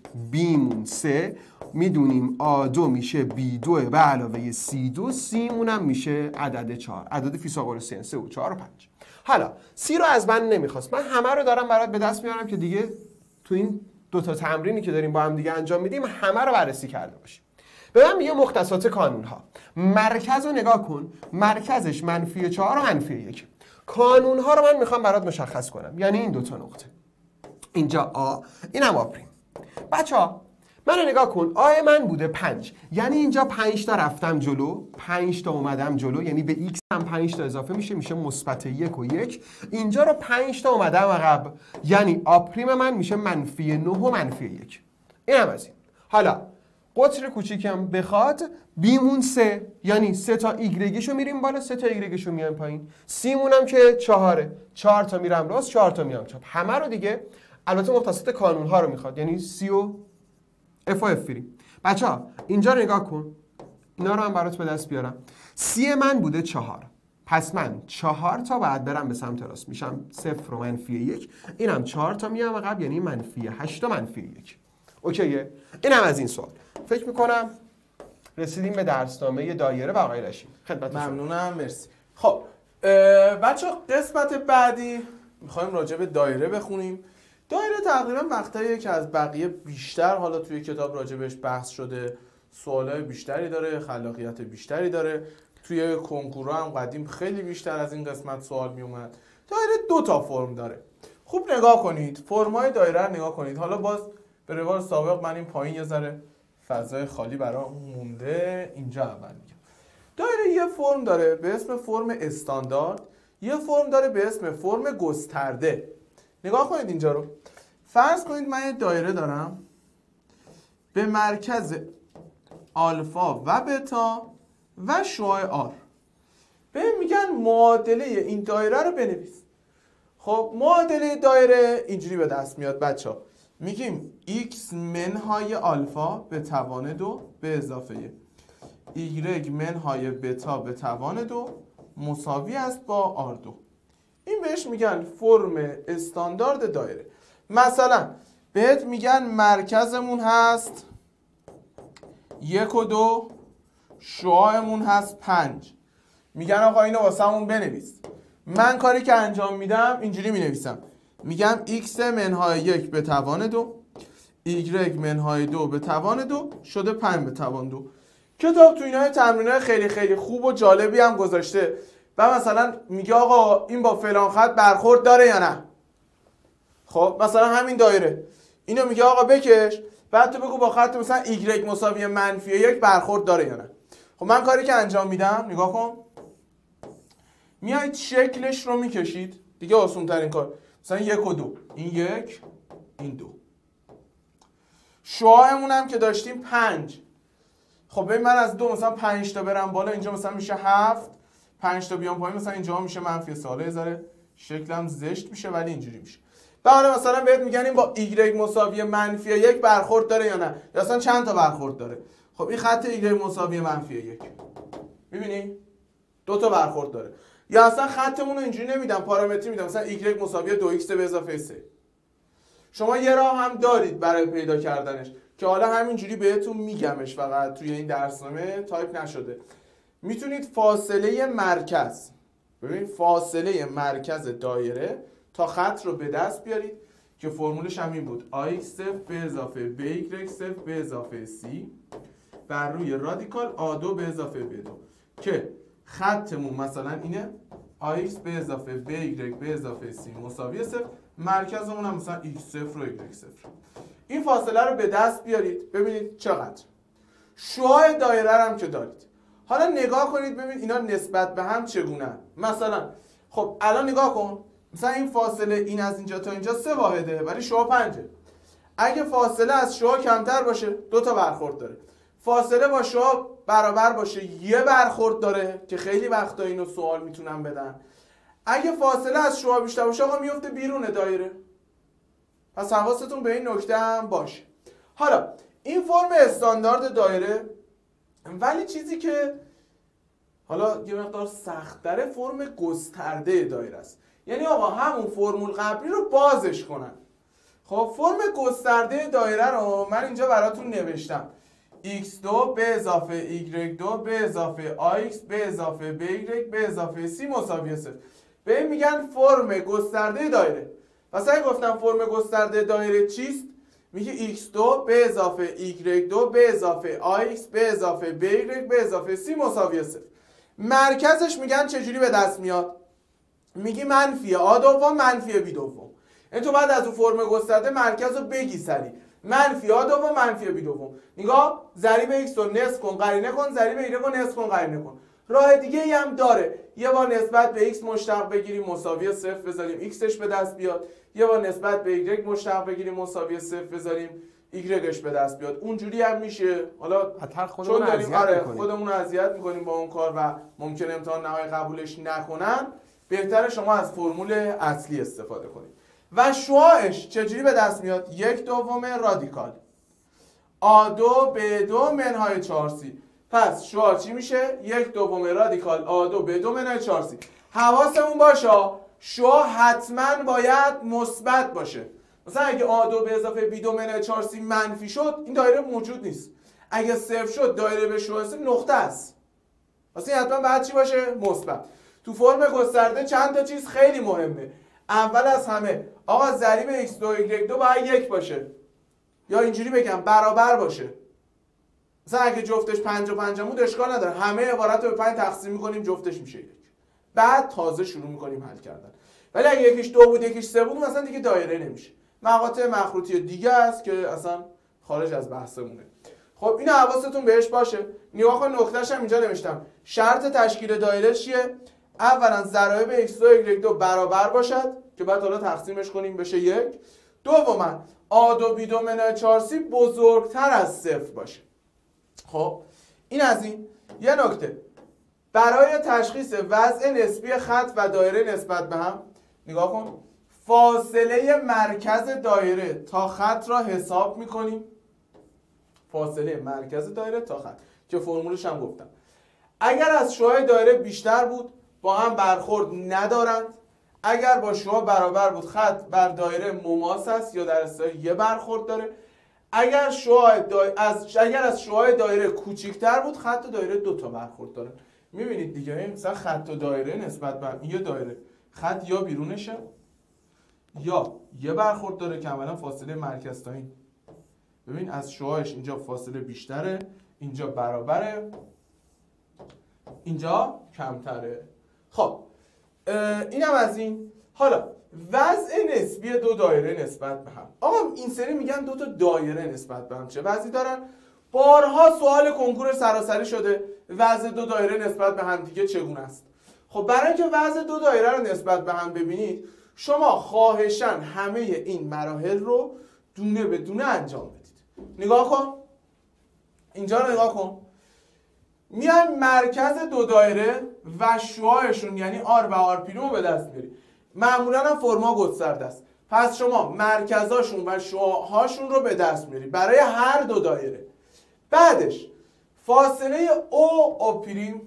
B: بیمون سه، میدونیم آ دو میشه بی دو به علاوه سی دو، سیمون هم میشه عدد چهار، عدد فیثاغورسی سه و چهار و پنج. حالا سی رو از من نمیخواست، من همه رو دارم برات به دست میارم که دیگه تو این دوتا تمرینی که داریم با هم دیگه انجام میدیم همه رو بررسی کرده باشیم. به من میگه مختصات کانون ها. مرکز رو نگاه کن، مرکزش منفی چهار و منفی یک. کانون ها رو من میخوام برات مشخص کنم، یعنی این دوتا نقطه، اینجا آ، این هم آ پریم. بچه ها من رو نگاه کن، آ من بوده پنج، یعنی اینجا پنج تا رفتم جلو، پنج تا اومدم جلو، یعنی به ایکس هم پنج تا اضافه میشه، میشه مثبت یک و یک. اینجا رو پنج تا اومدم عقب، یعنی آ پریم من میشه منفی نه و منفی یک. این هم از این. حالا قطر کوچیکم بخواد، بیمون سه، یعنی سه تا ایگرگشو میریم بالا، سه تا ایگرگشو میایم پایین. سیمون هم که چهاره، چهار تا میرم راست، چهار تا میام چپ. همه رو دیگه البته مختصات کانون ها رو میخواد، یعنی سی و اف و اف بریم. بچه ها اینجا رو نگاه کن، اینا رو هم برات به دست بیارم. سی من بوده چهار، پس من چهار تا بعد برم به سمت راست، میشم صفر و منفی یک. اینم چهار تا میام عقب، یعنی منفی هشت و منفی یک. اوکیه؟ این هم از این سوال. فکر میکنم رسیدیم به درسنامه دایره و آقای رشید. خدمت شما.
A: ممنونم، مرسی. خب بچه قسمت بعدی میخوایم راجع به دایره بخونیم. دایره تقریبا مقطعیه که از بقیه بیشتر حالا توی کتاب راجع بهش بحث شده، سوالای بیشتری داره، خلاقیت بیشتری داره. توی کنکورها هم قدیم خیلی بیشتر از این قسمت سوال میومد. دایره دو تا فرم داره. خوب نگاه کنید، فرمای دایره رو نگاه کنید. حالا باز به روال سابق من این پایین یه ذره فضای خالی برام مونده، اینجا اول میگم. دایره یه فرم داره به اسم فرم استاندارد، یه فرم داره به اسم فرم گسترده. نگاه کنید اینجا رو. فرض کنید من یه دایره دارم به مرکز آلفا و بتا و شعاع آر. به میگن معادله این دایره رو بنویس. خب معادله دایره اینجوری به دست میاد بچه ها. میگیم x منهای آلفا به توان دو به اضافه y منهای بتا به توان دو مساوی است با آر دو. این بهش میگن فرم استاندارد دایره. مثلا بهت میگن مرکزمون هست یک و دو، شعاعمون هست پنج. میگن آقا اینو واسمون بنویس. من کاری که انجام میدم اینجوری مینویسم، میگم x منهای یک به توان دو، y منهای دو به توان دو شده پنج به توان دو. کتاب تو اینهای تمرینای خیلی خیلی خوب و جالبی هم گذاشته و مثلا میگه آقا این با فلان خط برخورد داره یا نه. خب مثلا همین دایره اینو میگه آقا بکش، بعد تو بگو با خط مثلا y مساوی منفی یک برخورد داره یا نه. خب من کاری که انجام میدم نگاه کن، میایید شکلش رو میکشید دیگه، آسون ترین کار. مثلا یک و دو، این یک این دو. شعاعمون هم که داشتیم پنج. خب ببین من از دو مثلا پنج تا برم بالا، اینجا مثلا میشه هفت، پنج تا بیام پایین مثلا اینجا میشه منفی سه. حالا یه ذره شکلم زشت میشه ولی اینجوری میشه. بعد مثلا بهت میگن این با y مساوی منفی یک برخورد داره یا نه، یا اصلا چند تا برخورد داره. خب این خط y مساوی منفی یک، میبینی دو تا برخورد داره. یا اصلا خطمون رو اینجوری نمیدم، پارامتری میدم، مثلا y مساوی دو ایکس به اضافه سه. شما یه راه هم دارید برای پیدا کردنش که حالا همینجوری بهتون میگمش، فقط توی این درسنامه تایپ نشده. میتونید فاصله مرکز، ببین فاصله مرکز دایره تا خط رو به دست بیارید که فرمولش هم این بود ax صفر به اضافه by صفر به اضافه c بر روی رادیکال آ دو به اضافه بی دو، که خطمون مثلا اینه ax به اضافه by به اضافه c مساوی صفر، مرکزمون هم مثلا x صفر و y صفر. این فاصله رو به دست بیارید ببینید چقدر. شعاع دایره هم که دارید. حالا نگاه کنید ببینید اینا نسبت به هم چگونه. مثلا خب الان نگاه کن، مثلا این فاصله این از اینجا تا اینجا سه واحده ولی شعاع پنجه. اگه فاصله از شعاع کمتر باشه دو تا برخورد داره. فاصله با شعاع برابر باشه یه برخورد داره که خیلی وقتا اینو سوال میتونن بدن. اگه فاصله از شعاع بیشتر باشه آقا میفته بیرون دایره. پس حواستون به این نکته هم باشه. حالا این فرم استاندارد دایره، ولی چیزی که حالا یه مقدار سخت‌تره فرم گسترده دایره است. یعنی آقا همون فرمول قبلی رو بازش کنن. خب فرم گسترده دایره رو من اینجا براتون نوشتم ایکس دو به اضافه ایگرگ دو به اضافه آیکس به اضافه بیگرگ به اضافه سی مساوی صفر. به این میگن فرم گسترده دایره. پس اگه گفتم فرم گسترده دایره چیست؟ میگه ایکس دو به اضافه ایگرگ دو به اضافه آیکس به اضافه بیگرگ به اضافه سی مساوی صفر. مرکزش میگن چجوری به دست میاد؟ میگی منفی آ دوم منفی بی دوم. این تو بعد از اون فرم گسترده مرکز رو بگی سری. منفی آ دوم منفی بی دوم. نگاه ضریب ایکس رو نصف کن قرینه کن، ضریب ایگرگ رو نصف کن قرینه کن. راه دیگه ای هم داره. یه بار نسبت به ایکس مشتق بگیریم مساوی صفر بذاریم ایکسش به دست بیاد. یه بار نسبت به ایگرگ مشتق بگیریم مساوی صفر بذاریم ایگرگش به دست بیاد. اونجوری هم میشه. حالا
B: خودمون رو اذیت
A: آره
B: میکنیم.
A: خودمون رو اذیت میکنیم با اون کار و ممکن امتحان نهایی قبولش نکنن. بهتره شما از فرمول اصلی استفاده کنید. و شعاعش چجوری به دست میاد؟ یک دوم رادیکال آ دو به دو منهای چهار سی. پس شعاع چی میشه؟ یک دوم رادیکال آ دو به دو منهای چهار سی. حواسمون باشه شعاع حتما باید مثبت باشه. مثلا اگه آ دو به اضافه بی دو منهای چهار سی منفی شد این دایره موجود نیست. اگه صفر شد دایره به شعاع صفر نقطه است. پس این حتما باید چی باشه؟ مثبت. تو فرم گسترده چند تا چیز خیلی مهمه. اول از همه آقا ضریب ایکس دو ایگرگ دو باید یک باشه، یا اینجوری بگم برابر باشه. مثلا اگه جفتش پنج و پنج بود اشکال نداره، همه عبارت رو به پنج تقسیم میکنیم جفتش میشه یک. بعد تازه شروع میکنیم حل کردن. ولی اگه یکیش دو بود یکیش سه بود مثلا دیگه دایره نمیشه. مقاطع مخروطی دیگه است که اصلا خارج از بحثمونه. خب اینو حواستون بهش باشه. نگاه کن نقطه‌اش هم اینجا نوشتم. شرط تشکیل دایره چیه؟ اولا ضرایب ایکس دو ایگرگ دو برابر باشد که بعد حالا تقسیمش کنیم بشه یک. دوما آ دو بی دو منهای چهار سی بزرگتر از صفر باشه. خب این از این. یه نکته برای تشخیص وضع نسبی خط و دایره نسبت به هم نگاه کن. فاصله مرکز دایره تا خط را حساب میکنیم. فاصله مرکز دایره تا خط که فرمولش هم گفتم. اگر از شعاع دایره بیشتر بود با هم برخورد ندارند. اگر با شعاع برابر بود خط بر دایره مماس است یا در اصطلاح یه برخورد داره. اگر شعاع دای... از اگر از شعاع دایره کوچیک‌تر بود خط و دایره دو تا برخورد داره. می‌بینید دیگه مثلا خط و دایره نسبت به یه دایره خط یا بیرونشه یا یه برخورد داره که عملاً فاصله مرکز تا این. ببین از شعاعش اینجا فاصله بیشتره، اینجا برابره، اینجا کمتره. خب اینم از این. حالا وضع نسبی دو دایره نسبت به هم. آقا این سری میگن دو تا دایره نسبت به هم چه وضعی دارن؟ بارها سوال کنکور سراسری شده وضع دو دایره نسبت به هم دیگه چگونه است. خب برای اینکه وضع دو دایره رو نسبت به هم ببینید شما خواهشاً همه این مراحل رو دونه به دونه انجام بدید. نگاه کن اینجا رو نگاه کن. میایم مرکز دو دایره و شعاعشون یعنی آر و آر پی رو به دست میاریم. معمولا هم فرما گسترده است. پس شما مرکزاشون و شعاعهاشون رو به دست میارید برای هر دو دایره. بعدش فاصله او او پریم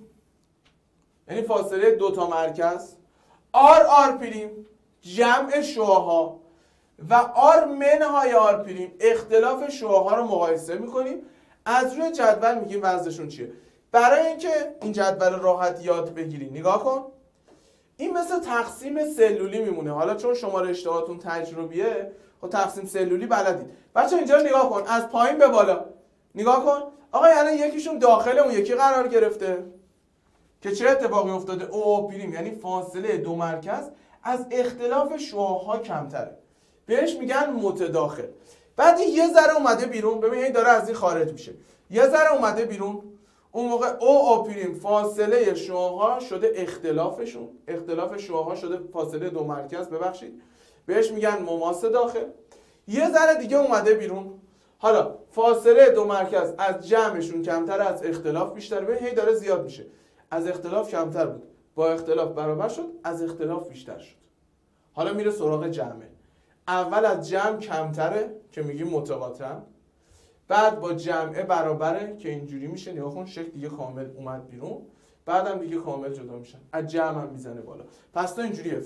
A: یعنی فاصله دو تا مرکز، آر آر پریم جمع شعاعها و آر منهای آر پریم اختلاف شعاعها رو مقایسه میکنیم. از روی جدول میگیم وضعشون چیه. برای اینکه این جدول راحت یاد بگیری نگاه کن. این مثل تقسیم سلولی میمونه. حالا چون شما رشتهاتون تجربیه خب تقسیم سلولی بلدید. بچه اینجا نگاه کن از پایین به بالا نگاه کن. آقا یعنی یکیشون داخل اون یکی قرار گرفته که چه اتفاقی افتاده؟ او او پریم یعنی فاصله دو مرکز از اختلاف شعاعها کمتره، بهش میگن متداخل. بعد یه ذره اومده بیرون، ببین این داره از این خارج میشه، یه ذره اومده بیرون، اون موقع او او پریم فاصله شعاعها شده اختلافشون، اختلاف شعاعها شده فاصله دو مرکز، ببخشید بهش میگن مماس داخل. یه ذره دیگه اومده بیرون، حالا فاصله دو مرکز از جمعشون کمتر از اختلاف بیشتر، ببین هی داره زیاد میشه. از اختلاف کمتر بود با اختلاف برابر شد، از اختلاف بیشتر شد. حالا میره سراغ جمعه. اول از جمع کمتره که میگیم متقاطعن، بعد با جمعه برابره که اینجوری میشه. نگاه کن شکل دیگه کامل اومد بیرون، بعدم دیگه کامل جدا میشن، از جمع هم میزنه بالا. پس تو اینجوری حفظ کن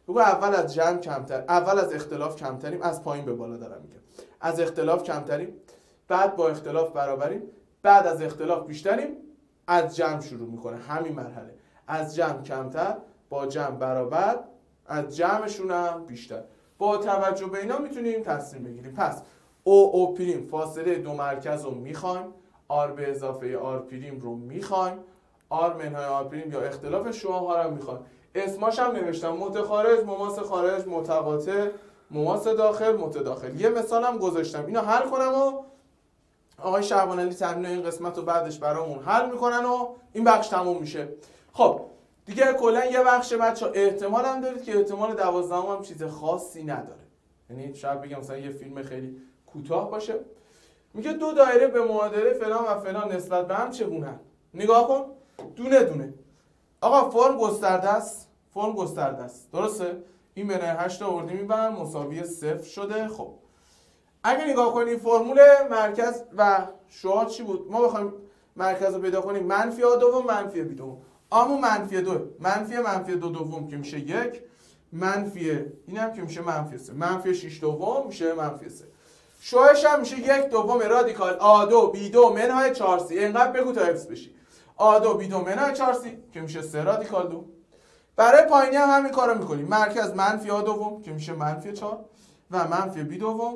A: بگو اول از جمع کمتر، اول از اختلاف کمتریم، از پایین به بالا دارم میگم، از اختلاف کمتریم، بعد با اختلاف برابریم، بعد از اختلاف بیشتریم، از جمع شروع میکنه همین مرحله، از جمع کمتر، با جمع برابر، از جمعشون هم بیشتر. با توجه به اینا میتونیم تصمیم بگیریم. پس او او پریم فاصله دو مرکز رو میخوایم، آر به اضافه آر پریم رو میخوایم، آر منهای آر پریم یا اختلاف شعاع‌ها رو میخوایم. اسماش هم نوشتم، متخارج، مماس خارج، متقاطع، مماس داخل، متداخل. یه مثال هم گذاشتم، اینو حل کنم و آقای شعبانعلی تمرین این قسمت رو بعدش برامون حل میکنن و این بخش تموم میشه. خب دیگه کلا یه بخش بچا احتمال هم دارید که احتمال دوازدهم هم چیز خاصی نداره، یعنی شاید بگم مثلا یه فیلم خیلی کوتاه باشه. میگه دو دایره به معادله فلان و فلان نسبت به هم چگونه؟ نگاه کن دونه دونه. آقا فرم گسترده است، فرم گسترده است، درسته؟ این بین هشت آوردیم این بر مساوی صفر شده. خب اگه نگاه کنیم فرمول مرکز و شعاع چی بود؟ ما بخوایم مرکز رو پیدا کنیم، منفی آ دوم منفی بی دوم. آمون منفی دو، منفی منفی دو دوم که میشه یک، منفی این هم که میشه منفی سه، منفی شش دوم میشه منفی سه. شعاعش هم میشه یک دوم رادیکال آ دو بی دو منهای چهار سی. اینقدر بگو تا حفظ بشی. آ دو بی دو منهای چهار سی که میشه سه رادیکال دو. برای پایینی هم همین کارو میکنیم. مرکز منفی آ دوم که میشه منفی چهار و منفی بی دوم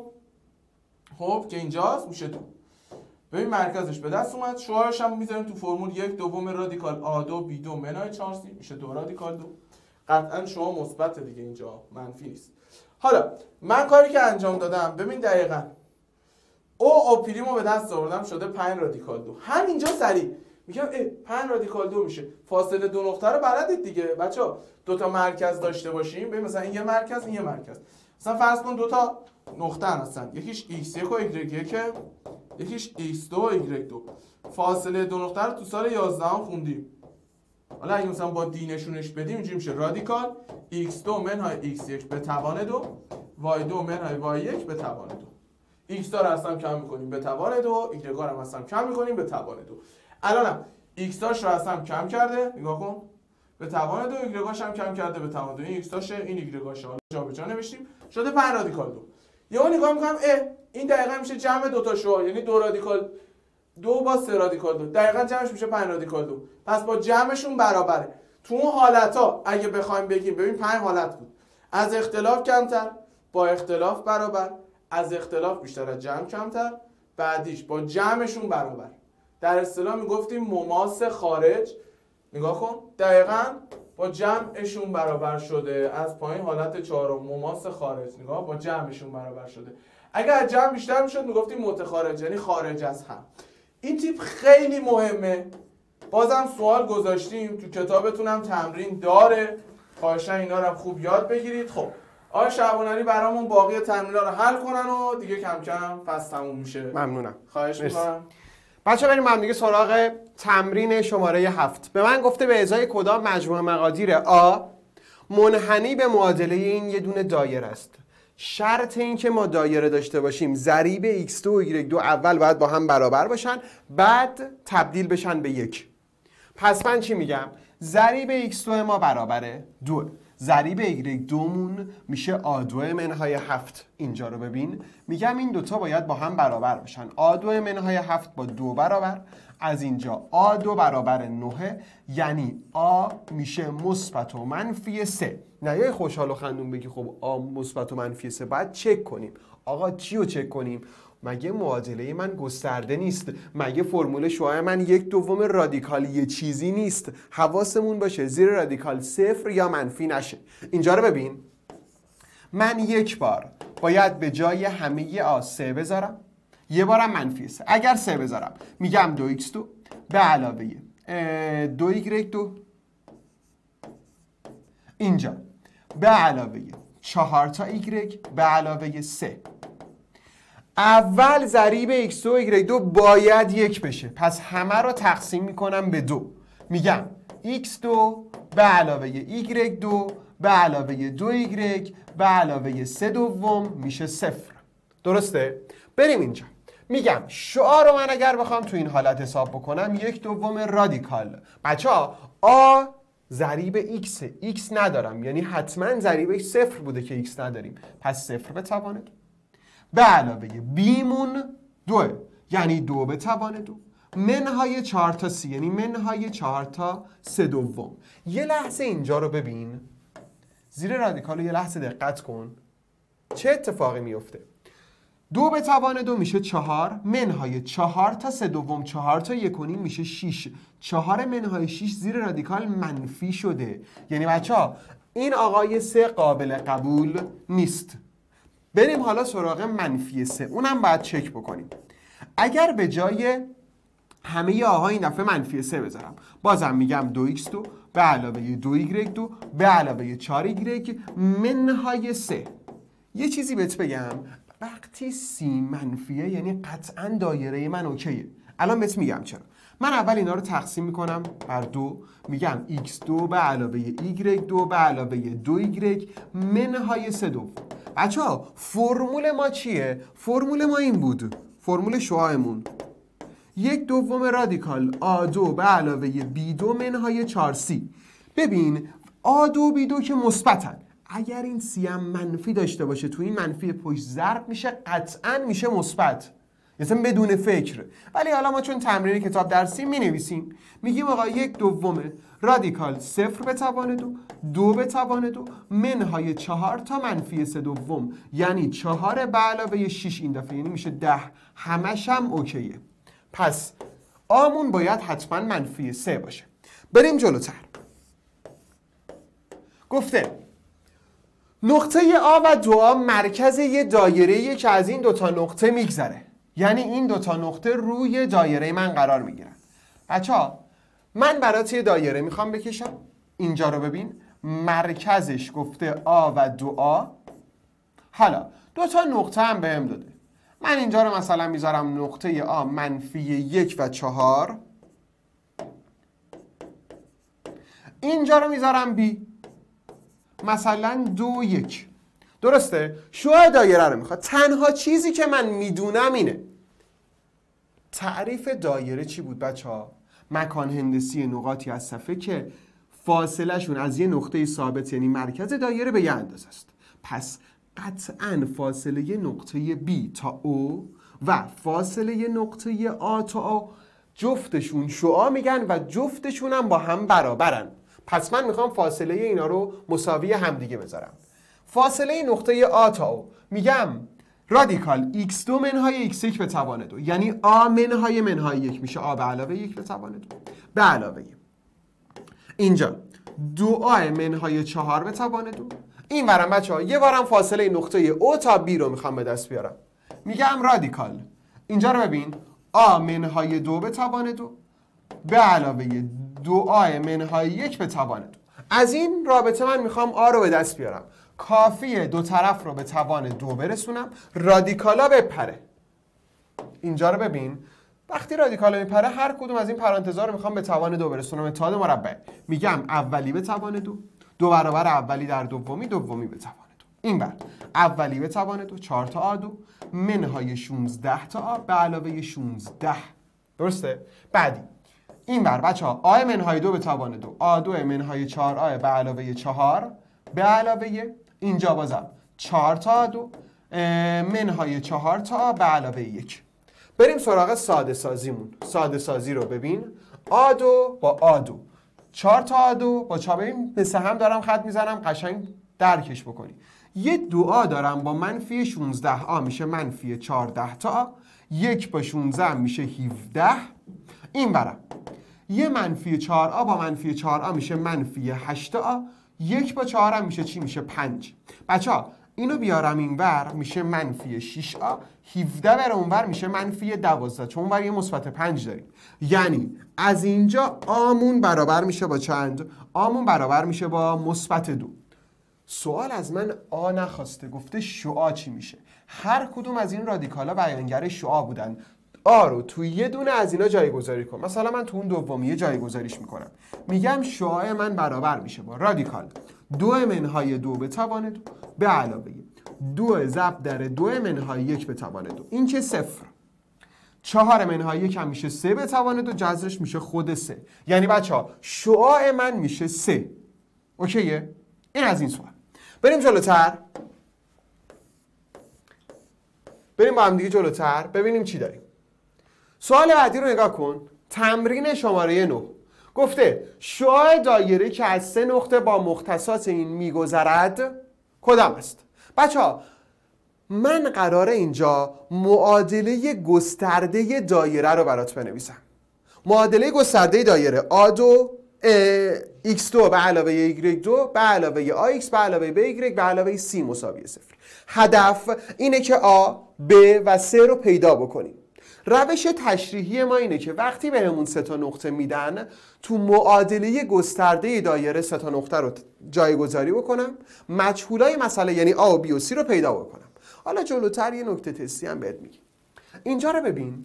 A: خب که اینجاست میشه دو. ببین مرکزش به دست اومد. شعاعش هم میذاریم تو فرمول یک دوم رادیکال آ دو بی دو منهای چهار سی میشه دو رادیکال دو. قطعا شعاع مثبت دیگه، اینجا منفی نیست. حالا من کاری که انجام دادم ببین دقیقاً او او پریمو به دست آوردم شده پنج رادیکال دو. همینجا سریع میگم اه پنج رادیکال دو میشه. فاصله دو نقطه رو بلدید دیگه بچا، دو تا مرکز داشته باشیم. ببین مثلا این یه مرکز این یه مرکز، مثلا فرض کن دو تا نقطه هستن، یکیش ایکس یک و ایگرگ یک، یکیش ایکس دو و ایگرگ دو. فاصله دو نقطه رو تو سال یازدهم خوندیم. حالا اگه مثلا با دی نشونش بدیم اینجوری میشه رادیکال ایکس دو منهای ایکس یک به توان دو، وای دو منهای وای یک به توان دو. ایکس دار هستم کم میکنیم به توان دو، ایگرگ هم هستم کم میکنیم به توان دو. الانم ایکس داش رو هستم کم کرده، نگاه کن به توان دو، ایگرگاش هم کم کرده به توان دو. این ایکس داشه این ایگرگاشه، حالا جابجا نوشتیم شده پنج رادیکال دو. یهو نگاه میکنم اه این دقیقاً میشه جمع دو تا شعاع، یعنی دو رادیکال دو با سه رادیکال دو، دقیقاً جمعش میشه پنج رادیکال دو. پس با جمعشون برابره. تو اون حالت‌ها اگه بخوایم بگیم ببین پنج حالت بود، از اختلاف کمتر، با اختلاف برابر، از اختلاف بیشتر، از جمع کمتر، بعدیش با جمعشون برابر. در اصطلاح میگفتیم مماس خارج. نگاه کن دقیقاً با جمعشون برابر شده. از پایین حالت چهارم مماس خارج، نگاه با جمعشون برابر شده. اگر از جمع بیشتر میشد میگفتیم متخارج، یعنی خارج از هم. این تیپ خیلی مهمه. بازم سوال گذاشتیم تو کتابتون هم تمرین داره، خواهشاً اینا رو خوب یاد بگیرید. خب آقای شعبانعلی برامون باقی تمرین‌ها رو حل کنن و دیگه کم کم فصل تموم میشه.
B: ممنونم.
A: خواهش می‌کنم.
B: بچه‌ها بریم هم دیگه سراغ تمرین شماره هفت. به من گفته به ازای کدام مجموع مقادیر آ منحنی به معادله این یه دونه دایره است. شرط این که ما دایره داشته باشیم ضریب ایکس دو و ایگرگ دو اول باید با هم برابر باشن، بعد تبدیل بشن به یک. پس من چی میگم؟ ضریب ایکس دو ما برابره دو، ضریب ایگرگ دومون میشه آ دو منهای هفت. اینجا رو ببین، میگم این دوتا باید با هم برابر باشن. آ دو منهای هفت با دو برابر، از اینجا آ دو برابر نه، یعنی آ میشه مثبت و منفی سه. نه یه خوشحال و خندون بگی خب آ مثبت و منفی سه، باید چک کنیم. آقا چی رو چک کنیم؟ مگه معادله من گسترده نیست؟ مگه فرمول شعاع من یک دوم رادیکال یه چیزی نیست؟ حواسمون باشه زیر رادیکال صفر یا منفی نشه. اینجا رو ببین، من یک بار باید به جای همه آ سه بذارم، یه بارم منفی سه. اگر سه بذارم میگم دو ایکس دو به علاوه دو ایگرگ دو، اینجا به علاوه چهار تا ایگرگ به علاوه سه. اول ضریب ایکس دو و ایگرگ دو باید یک بشه، پس همه رو تقسیم میکنم به دو. میگم ایکس دو به علاوه ایگرگ دو به علاوه دو ایگرگ به علاوه سه دوم میشه صفر. درسته؟ بریم اینجا. میگم شعاع رو من اگر بخوام تو این حالت حساب بکنم یک دوم رادیکال. بچه ها آ ضریب ایکس، ایکس ندارم یعنی حتما ضریبش صفر بوده که ایکس نداریم، پس صفر به توان دو به علاوه بیمون دوه یعنی دو به توان دو منهای چهار تا سی یعنی منهای چهار تا سه دوم. یه لحظه اینجا رو ببین، زیر رادیکال رو یه لحظه دقت کن چه اتفاقی میفته. دو به توان دو میشه چهار، منهای چهار تا سه دوم، چهار تا یک و نیم میشه شیش، چهار منهای شیش زیر رادیکال منفی شده. یعنی بچه ها این آقای سه قابل قبول نیست. بریم حالا سراغ منفی سه، اونم باید چک بکنیم. اگر به جای همه آقا این دفعه منفی سه بذارم، بازم میگم دو ایکس دو به علاوه دو ایگرگ دو به علاوه چهار ایگرگ منهای سه. یه چیزی بهت بگم، وقتی سی منفیه یعنی قطعا دایره من اوکیه. الان بهت میگم چرا. من اول اینا رو تقسیم میکنم بر دو، میگم ایکس دو به علاوه ایگرگ دو به علاوه دو ایگرگ منهای سه دوم. بچه ها فرمول ما چیه؟ فرمول ما این بود، فرمول شعاعمون یک دوم رادیکال آ دو به علاوه بی دو منهای چهار سی. ببین آ دو بی دو که مثبتن، اگر این سی هم منفی داشته باشه تو این منفی پشت ضرب میشه، قطعا میشه مثبت، مثلا بدون فکر. ولی حالا ما چون تمرین کتاب درسی می نویسیم، میگیم آقا یک دوم رادیکال صفر به توان دو دو به توان دو منهای چهار تا منفی سه دوم یعنی چهار به علاوه شیش، این دفعه یعنی میشه ده. همش هم اوکیه. پس آمون باید حتما منفی سه باشه. بریم جلوتر. گفته نقطه آ و دو آ مرکز یه دایره‌ایه که از این دوتا نقطه میگذره، یعنی این دوتا نقطه روی دایره من قرار میگیرن. بچه‌ها من برات یه دایره میخوام بکشم، اینجا رو ببین، مرکزش گفته آ و دو آ. حالا دوتا نقطه هم بهم داده، من اینجا رو مثلا میذارم نقطه آ منفی یک و چهار، اینجا رو میذارم بی مثلا دو یک. درسته؟ شعاع دایره رو میخواد. تنها چیزی که من میدونم اینه، تعریف دایره چی بود بچه ها؟ مکان هندسی نقاطی از صفحه که فاصله شون از یه نقطه ثابت یعنی مرکز دایره به یه اندازه است. پس قطعاً فاصله نقطه B تا O و فاصله نقطه A تا O جفتشون شعاع میگن و جفتشون هم با هم برابرن. پس من میخوام فاصله اینا رو مساوی همدیگه بذارم. فاصله نقطه آ تا او میگم رادیکال ایکس دو منهای ایکس یک به توان دو، یعنی آ منهای منهای یک میشه آ به علاوه یک به توان دو به علاوه اینجا دو آ منهای چهار به توان دو. این ورم بچه ها یه بارم فاصله نقطه او تا بی رو میخوام به دست بیارم، میگم رادیکال اینجا رو ببین آ منهای دو به توان دو به علاوه دو آ منهای یک به توان دو. از این رابطه من میخوام آ رو به دست بیارم، کافیه دو طرف رو به توان دو برسونم، رادیکالا بپره. اینجا رو ببین وقتی رادیکالا میپره هر کدوم از این پرانتزها رو میخوام به توان دو برسونم، اتحاد مربع. میگم اولی به توان دو، دو برابر اولی در دومی، دومی به توان دو. این بر اولی به توان دو چهار تا آ دو منهای شانزده تا آ به علاوه شانزده. درسته؟ بعدی این بر بچه ها آ منهای دو به توان دو آ دو منهای چهار آ به علاوه چهار به علاوه اینجا بازم چهار تا آ دو منهای چهار تا آ به علاوه یک. بریم سراغ ساده سازیمون. ساده سازی رو ببین، آ دو با آ دو چهار تا آ دو با چهار، ببین به سهم دارم خط میزنم قشنگ درکش بکنی. یه دو آ دارم با منفی شانزده آ میشه منفی چهارده تا آ، یک با شانزده میشه هفده. این برم یه منفی چهار آ با منفی چهار آ میشه منفی هشت آ، یک با چهار هم میشه چی؟ میشه پنج. بچه ها اینو بیارم این ور میشه منفی شش آ، هفده بر اون ور میشه منفی دوازده، چون اون ور یه مثبت پنج داریم. یعنی از اینجا آمون برابر میشه با چند؟ آمون برابر میشه با مثبت دو. سوال از من آ نخواسته، گفته شعاع چی میشه. هر کدوم از این رادیکالا بیانگر شعاع بودن. آ رو توی یه دونه از اینا جایگذاری کن. مثلا من تو اون دومیه جایگذاریش میکنم، میگم شعاع من برابر میشه با رادیکال دو منهای دو به توان دو به علاوه دو ضرب در دو منهای یک به توان دو، این که صفر، چهار منهای یک هم میشه سه به توان دو، جذرش میشه خود سه. یعنی بچه ها شعاع من میشه سه. اوکیه؟ این از این سوال. بریم جلوتر. بریم با هم دیگه جلوتر ببینیم چی داریم. سوال بعدی رو نگاه کن. تمرین شماره نه گفته شعاع دایره که از سه نقطه با مختصات این میگذرد کدام است؟ بچه ها من قراره اینجا معادله گسترده دایره رو برات بنویسم. معادله گسترده دایره آ دو ایکس دو به علاوه ایگرگ دو به علاوه آ ایکس به علاوه ب ایگرگ به علاوه سی مساوی صفر. هدف اینه که آ، ب و سه رو پیدا بکنیم. روش تشریحی ما اینه که وقتی بهمون سه تا نقطه میدن تو معادله گسترده دایره سه تا نقطه رو جایگذاری بکنم، مجهولای مسئله یعنی آ و بی و سی رو پیدا بکنم. حالا جلوتر یه نکته تستی هم بهت میگم. اینجا رو ببین.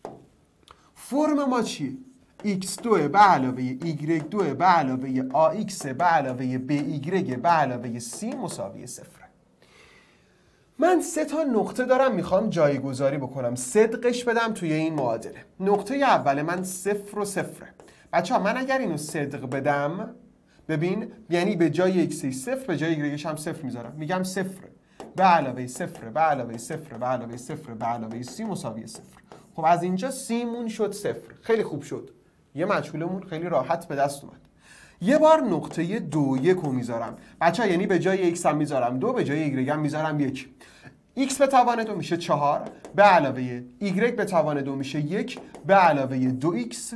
B: فرم ما چیه؟ ایکس دو به علاوه ایگرگ دو به علاوه آ ایکس به علاوه ب ایگرگ به علاوه سی مساوی صفر. من سه تا نقطه دارم میخوام جایگذاری بکنم، صدقش بدم توی این معادله. نقطه اول من صفر و صفره. بچه ها من اگر اینو صدق بدم، ببین یعنی به جای ایکسش صفر به جای ایگرگش هم صفر میذارم، میگم صفر به علاوه صفر به علاوه صفر به علاوه صفر به علاوه سی مساوی صفر. خب از اینجا سیمون شد صفر. خیلی خوب شد. یه مجهولمون خیلی راحت به دست اومد. یه بار نقطه دو یک رو میذارم. بچه‌ها یعنی به جای ایکس هم میذارم دو، به جای ایگرگ هم میذارم یک. ایکس به توان دو میشه چهار به علاوه ایگرگ به توان دو میشه یک به علاوه دو ایکس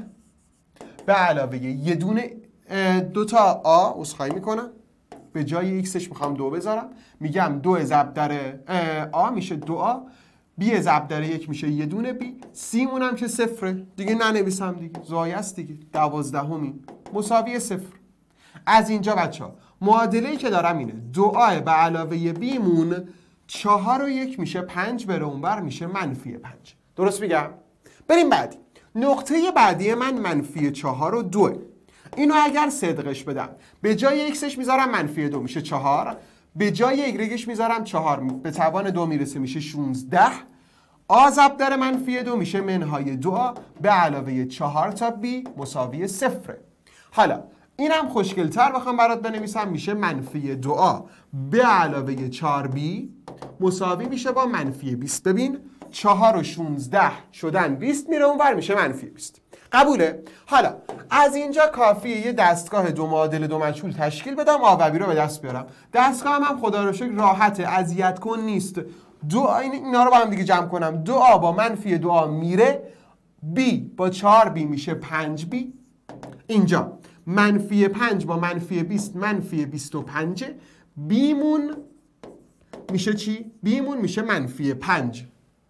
B: به علاوه یه دونه دو تا آ عذرخواهی میکنم، به جای ایکسش میخوام دو بذارم، میگم دو ضرب در آ میشه دو آ، بی ضرب در یک میشه یه دونه بی، سی مونم که صفره دیگه ننویسم دیگه، زایه است دیگه، دوازدهمی مساوی صفر. از اینجا بچه ها معادله‌ای که دارم اینه دو آ به علاوه بی مون چهار و یک میشه پنج، بره اونور میشه منفی پنج. درست میگم؟ بریم بعدی. نقطه بعدی من منفی چهار و دوه. اینو اگر صدقش بدم به جای ایکسش میذارم منفی دو میشه چهار، به جای ایگرگش میذارم چهار به توان دو میرسه میشه شونزده، آ ضرب در منفی دو میشه منهای دو آ به علاوه چهار تا بی مساوی صفره. حالا اینم خوشگلتر بخوام برات بنویسم میشه منفی دو آ به علاوه چهار بی مساوی میشه با منفی بیست. ببین چهار و شونزده شدن بیست، میره اون بر میشه منفی بیست. قبوله؟ حالا از اینجا کافیه یه دستگاه دو معادل دو مجهول تشکیل بدم، آ و بی رو به دست بیارم. دستگاه هم, هم خدا رو شکر راحته، اذیت کن نیست. دو اینا رو با هم دیگه جمع کنم، دو آ با منفی دو آ میره، بی با چهار بی میشه پنج بی. اینجا منفی پنج با منفی بیست منفی بیست و پنج، بیمون میشه چی؟ بیمون میشه منفی پنج.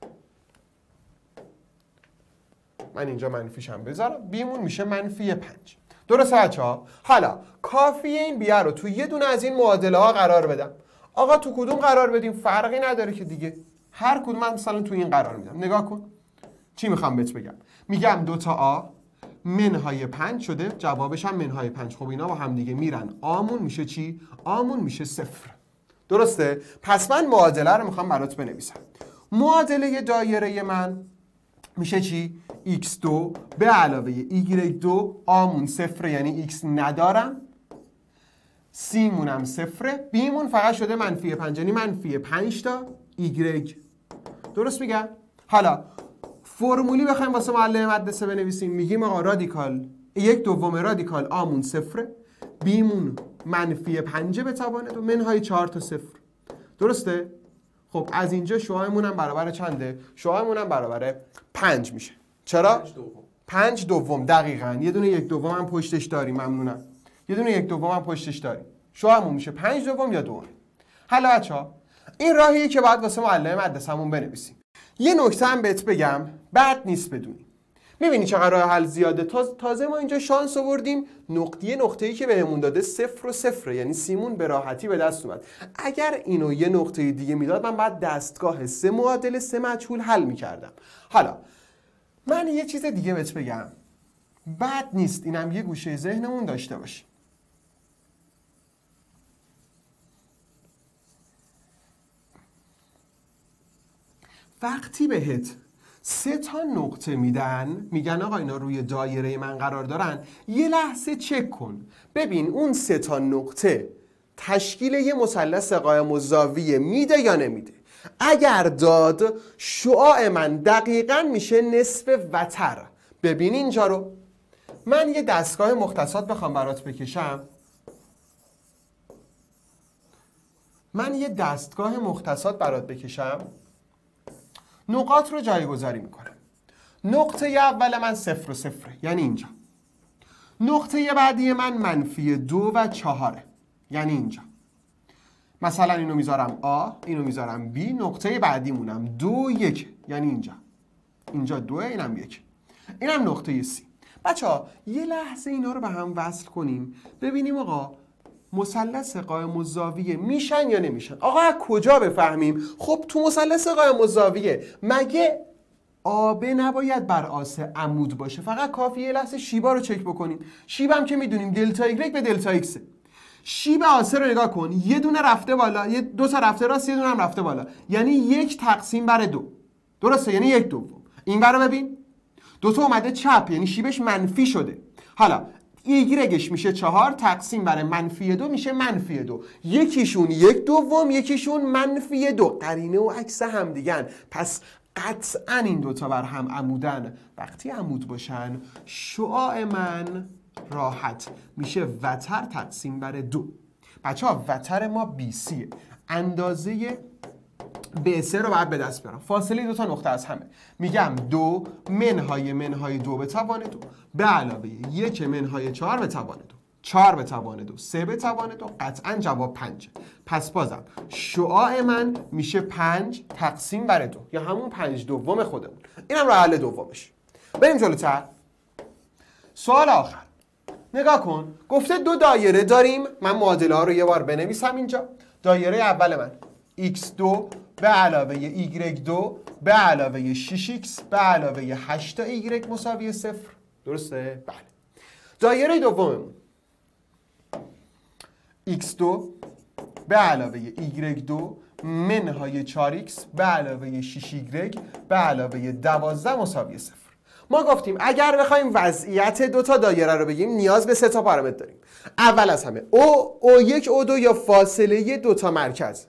B: من اینجا منفیشم بذارم، بیمون میشه منفی پنج. درسته بچه ها؟ حالا کافیه این بیه رو تو یه دونه از این معادله ها قرار بدم. آقا تو کدوم قرار بدیم؟ فرقی نداره که دیگه، هر کدوم من مثلا تو این قرار میدم. نگاه کن چی میخوام بهت بگم. میگم دو تا آ منهای پنج شده، جوابش هم منهای پنج. خب اینا با هم دیگه میرن، آمون میشه چی؟ آمون میشه صفر. درسته؟ پس من معادله رو میخوام برات بنویسم. معادله دایره من میشه چی؟ ایکس دو به علاوه ایگرگ دو، آمون صفر یعنی ایکس ندارم، سی مونم صفره، بی مون فقط شده منفی پنج یعنی منفی پنج تا ایگرگ. درست میگم؟ حالا فرمولی بخوایم واسه معلم مدرسه بنویسیم، میگیم آقا رادیکال یک دوم رادیکال آمون صفره، بیمون منفی پنجه به توان دو منهای چهار تا صفر. درسته؟ خب از اینجا شعاعمون هم برابر چنده؟ شعاعمون هم برابر پنج میشه. چرا؟ پنج دوم. پنج دوم دقیقاً. یه دونه یک دوم هم پشتش داریم، ممنونم. یه دونه یک دوم هم پشتش داریم. شعاعمون میشه پنج دوم یا دوم. حالا بچه‌ها این راهیه که بعد واسه معلم مدرسه‌مون بنویسیم. یه نکته هم بهت بگم، بد نیست بدونی. میبینی چقدر راه حل زیاده. تازه ما اینجا شانس آوردیم نقطه نقطه‌ای که بهمون داده صفر و صفره، یعنی سیمون به راحتی به دست اومد. اگر اینو یه نقطه دیگه میداد من بعد دستگاه سه معادل سه مجهول حل میکردم. حالا من یه چیز دیگه بهت بگم، بد نیست اینم یه گوشه ذهنمون داشته باشیم. وقتی بهت سه تا نقطه میدن، میگن آقا اینا روی دایره من قرار دارن، یه لحظه چک کن ببین اون سه تا نقطه تشکیل یه مثلث قائم الزاویه میده یا نمیده. اگر داد شعاع من دقیقاً میشه نصف وتر. ببین اینجا رو من یه دستگاه مختصات بخوام برات بکشم، من یه دستگاه مختصات برات بکشم، نقاط رو جایگذاری میکنم. نقطه اول من صفر و صفره یعنی اینجا. نقطه بعدی من منفی دو و چهاره یعنی اینجا. مثلا اینو میذارم آ، اینو میذارم بی، نقطه بعدی مونم دو یک یعنی اینجا. اینجا دوه، اینم یک. اینم نقطه سی. بچه ها یه لحظه اینا رو به هم وصل کنیم ببینیم آقا مثلث قائم الزاویه میشن یا نمیشن. آقا از کجا بفهمیم؟ خب تو مثلث قائم الزاویه مگه آبه نباید بر آس عمود باشه؟ فقط کافیه یه لحظه شیبا رو چک بکنیم. شیبم که میدونیم دلتا ایگرگ به دلتا ایکسه. شیب آسه رو نگاه کن، یه دونه رفته بالا، یه دو تا رفته راست، یه دونه هم رفته بالا، یعنی یک تقسیم بر دو. درسته؟ یعنی یک دوم. این برو ببین، دو تا اومده چپ یعنی شیبش منفی شده. حالا ایگرگش میشه چهار تقسیم بر منفی دو میشه منفی دو. یکیشون یک دوم، یکیشون منفی دو. قرینه و عکس هم دیگن، پس قطعا این دوتا بر هم عمودن. وقتی عمود باشن شعاع من راحت میشه وتر تقسیم بر دو. بچه ها وتر ما بی سیه، اندازه به سه رو باید به دست بیارم. فاصله دو تا نقطه از همه. میگم دو منهای منهای دو به توان دو به علاوه یک منهای چهار به توان دو. چهار به توان دو، سه به توان دو، قطعا جواب پنجه. پس بازم شعاع من میشه پنج تقسیم بر دو یا همون پنج دوم خودمون. اینم راه حل دومش. بریم جلوتر. سوال آخر. نگاه کن، گفته دو دایره داریم. من معادله ها رو یه بار بنویسم اینجا. دایره اول من ایکس دو به علاوه ایگرگ دو به علاوه شش ایکس به علاوه هشت ایگرگ مساوی صفر. درسته؟ بله. دایره دوممون ایکس دو به علاوه ایگرگ دو منهای چهار ایکس به علاوه شش ایگرگ به علاوه دوازده مساوی صفر. ما گفتیم اگر بخوایم وضعیت دو تا دایره رو بگیم نیاز به سه تا پارامتر داریم. اول از همه او او یک او دو یا فاصله دو تا مرکز،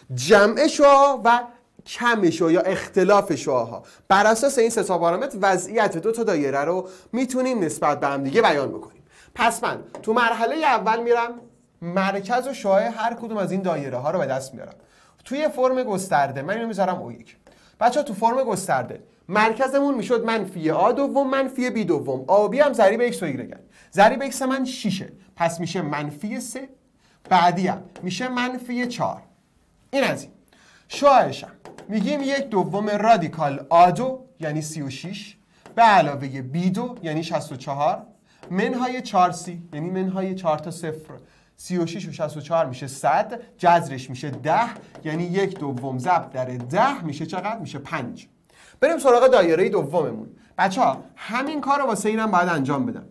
B: جمع شعاع و کم شعاع یا اختلاف شعاع‌ها. بر اساس این سه تا پارامتر وضعیت دو تا دایره رو میتونیم نسبت به هم دیگه بیان بکنیم. پس من تو مرحله اول میرم مرکز و شعاع هر کدوم از این دایره ها رو به دست میارم. توی فرم گسترده من اینو میذارم او یک. بچه‌ها تو فرم گسترده مرکزمون میشد منفی آ دوم منفی بی دوم. آ و بی هم ضریب ایکس و ایگرگن. ضریب ایکس من ششه، پس میشه منفی سه. بعدی هم میشه منفی چهار. این از این. شعاعشم میگیم یک دوم رادیکال آ دو یعنی سی و شش به علاوه بی دو یعنی شصت و چهار منهای چهار سی یعنی منهای چهار تا صفر. سی و شش و شصت و چهار میشه صد، جذرش میشه ده یعنی یک دوم ضرب در ده میشه چقدر؟ میشه پنج. بریم سراغ دایره دوممون. بچه ها همین کار رو واسه اینم باید انجام بدم.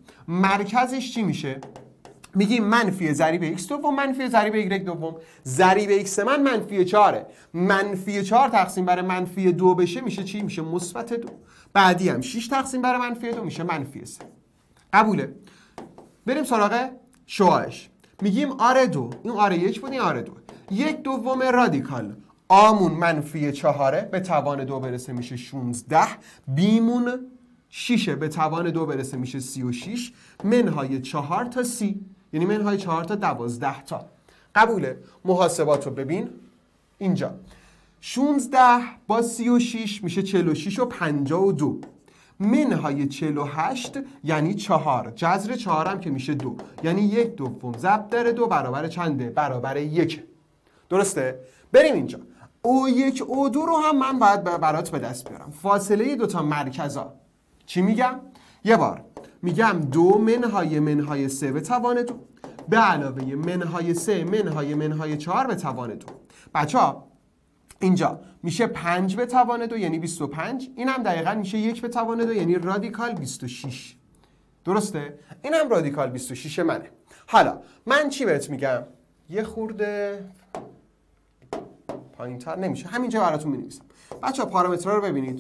B: مرکزش چی میشه؟ میگیم منفی ضریب ایکس دوم منفی ضریب ایگرگ دوم. ضریب ایکس من منفی چهاره، منفی چهار تقسیم بر منفی دو بشه میشه چی؟ میشه مثبت دو. بعدی هم شش تقسیم بر منفی دو میشه منفی سه. قبوله؟ بریم سراغ شعاعش. میگیم آر دو، این آر یک بود، این آر دو. یک دوم رادیکال آمون منفی چهاره به توان دو برسه میشه شانزده. بیمون شیشه به توان دو برسه میشه سی و شش منهای چهار تا سی یعنی منهای چهار تا دوازده تا. قبوله؟ محاسبات رو ببین اینجا. شانزده با سی و شش میشه چهل و شش و پنجاه و دو منهای چهل و هشت یعنی چهار. جذر چهار هم که میشه دو یعنی یک دوم ضرب در دو برابر چنده؟ برابر یک. درسته؟ بریم اینجا. او یک او دو رو هم من باید برات به دست بیارم. فاصله دو تا مرکزا چی میگم؟ یه بار میگم دو منهای منهای سه به توان دو به علاوه منهای سه منهای منهای چهار به توان دو. بچه ها اینجا میشه پنج به توان دو یعنی بیست و پنج. این هم دقیقا میشه یک به توان دو یعنی رادیکال بیست و شش. درسته؟ این هم رادیکال بیست و شش منه. حالا من چی بهت میگم؟ یه خورده پایین‌تر نمیشه، همینجا براتون می‌نویسم. بچه‌ها پارامترها رو ببینید.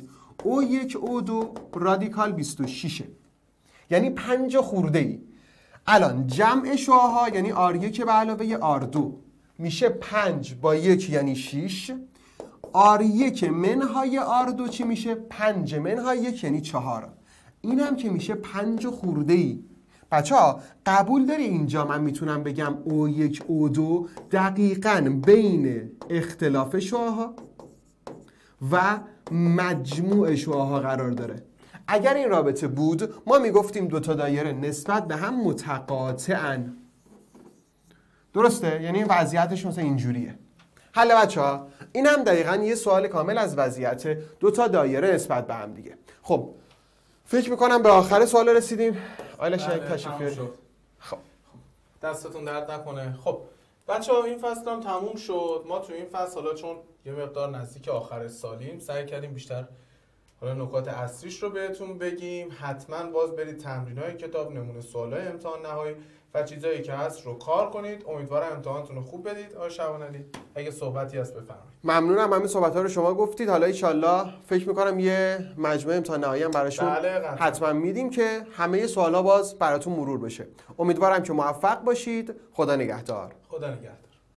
B: او یک او دو رادیکال بیست و شش، یعنی پنج خورده ای. الان جمع شعاها یعنی آر یک به علاوه آر دو میشه پنج با یک یعنی شش. آر یک منهای آر دو چی میشه؟ پنج منهای یک یعنی چهار. این هم که میشه پنج خورده ای. بچه ها قبول داری اینجا من میتونم بگم او یک او دو دقیقاً بین اختلاف شعاها و مجموع شعاها قرار داره. اگر این رابطه بود ما میگفتیم دوتا دایره نسبت به هم متقاطعن. درسته؟ یعنی وضعیتش مثلا اینجوریه. حالا بچه ها این هم دقیقاً یه سوال کامل از وضعیت دوتا دایره نسبت به هم دیگه. خب فکر میکنم به آخر سوال رسیدیم. آیلا شاید تشریف بیارید. خب
A: دستتون درد نکنه. خب بچه ها این فصل هم تموم شد. ما تو این فصل حالا چون یه مقدار نزدیک آخر سالیم سعی کردیم بیشتر حالا نکات اصلیش رو بهتون بگیم. حتما باز برید تمرینای کتاب، نمونه سوالای امتحان نهایی و چیزایی که هست رو کار کنید. امیدوارم امتحانتون رو خوب بدید. آقای شعبانعلی اگه صحبتی هست بفرمایید.
B: ممنونم، همین صحبت‌ها رو شما گفتید. حالا ان شاءالله فکر می‌کنم یه مجموعه امتحان نهایی هم براشون
A: بله
B: حتما میدیم که همه سوالا باز براتون مرور بشه. امیدوارم که موفق باشید. خدا نگهدار.
A: خدا نگهدار.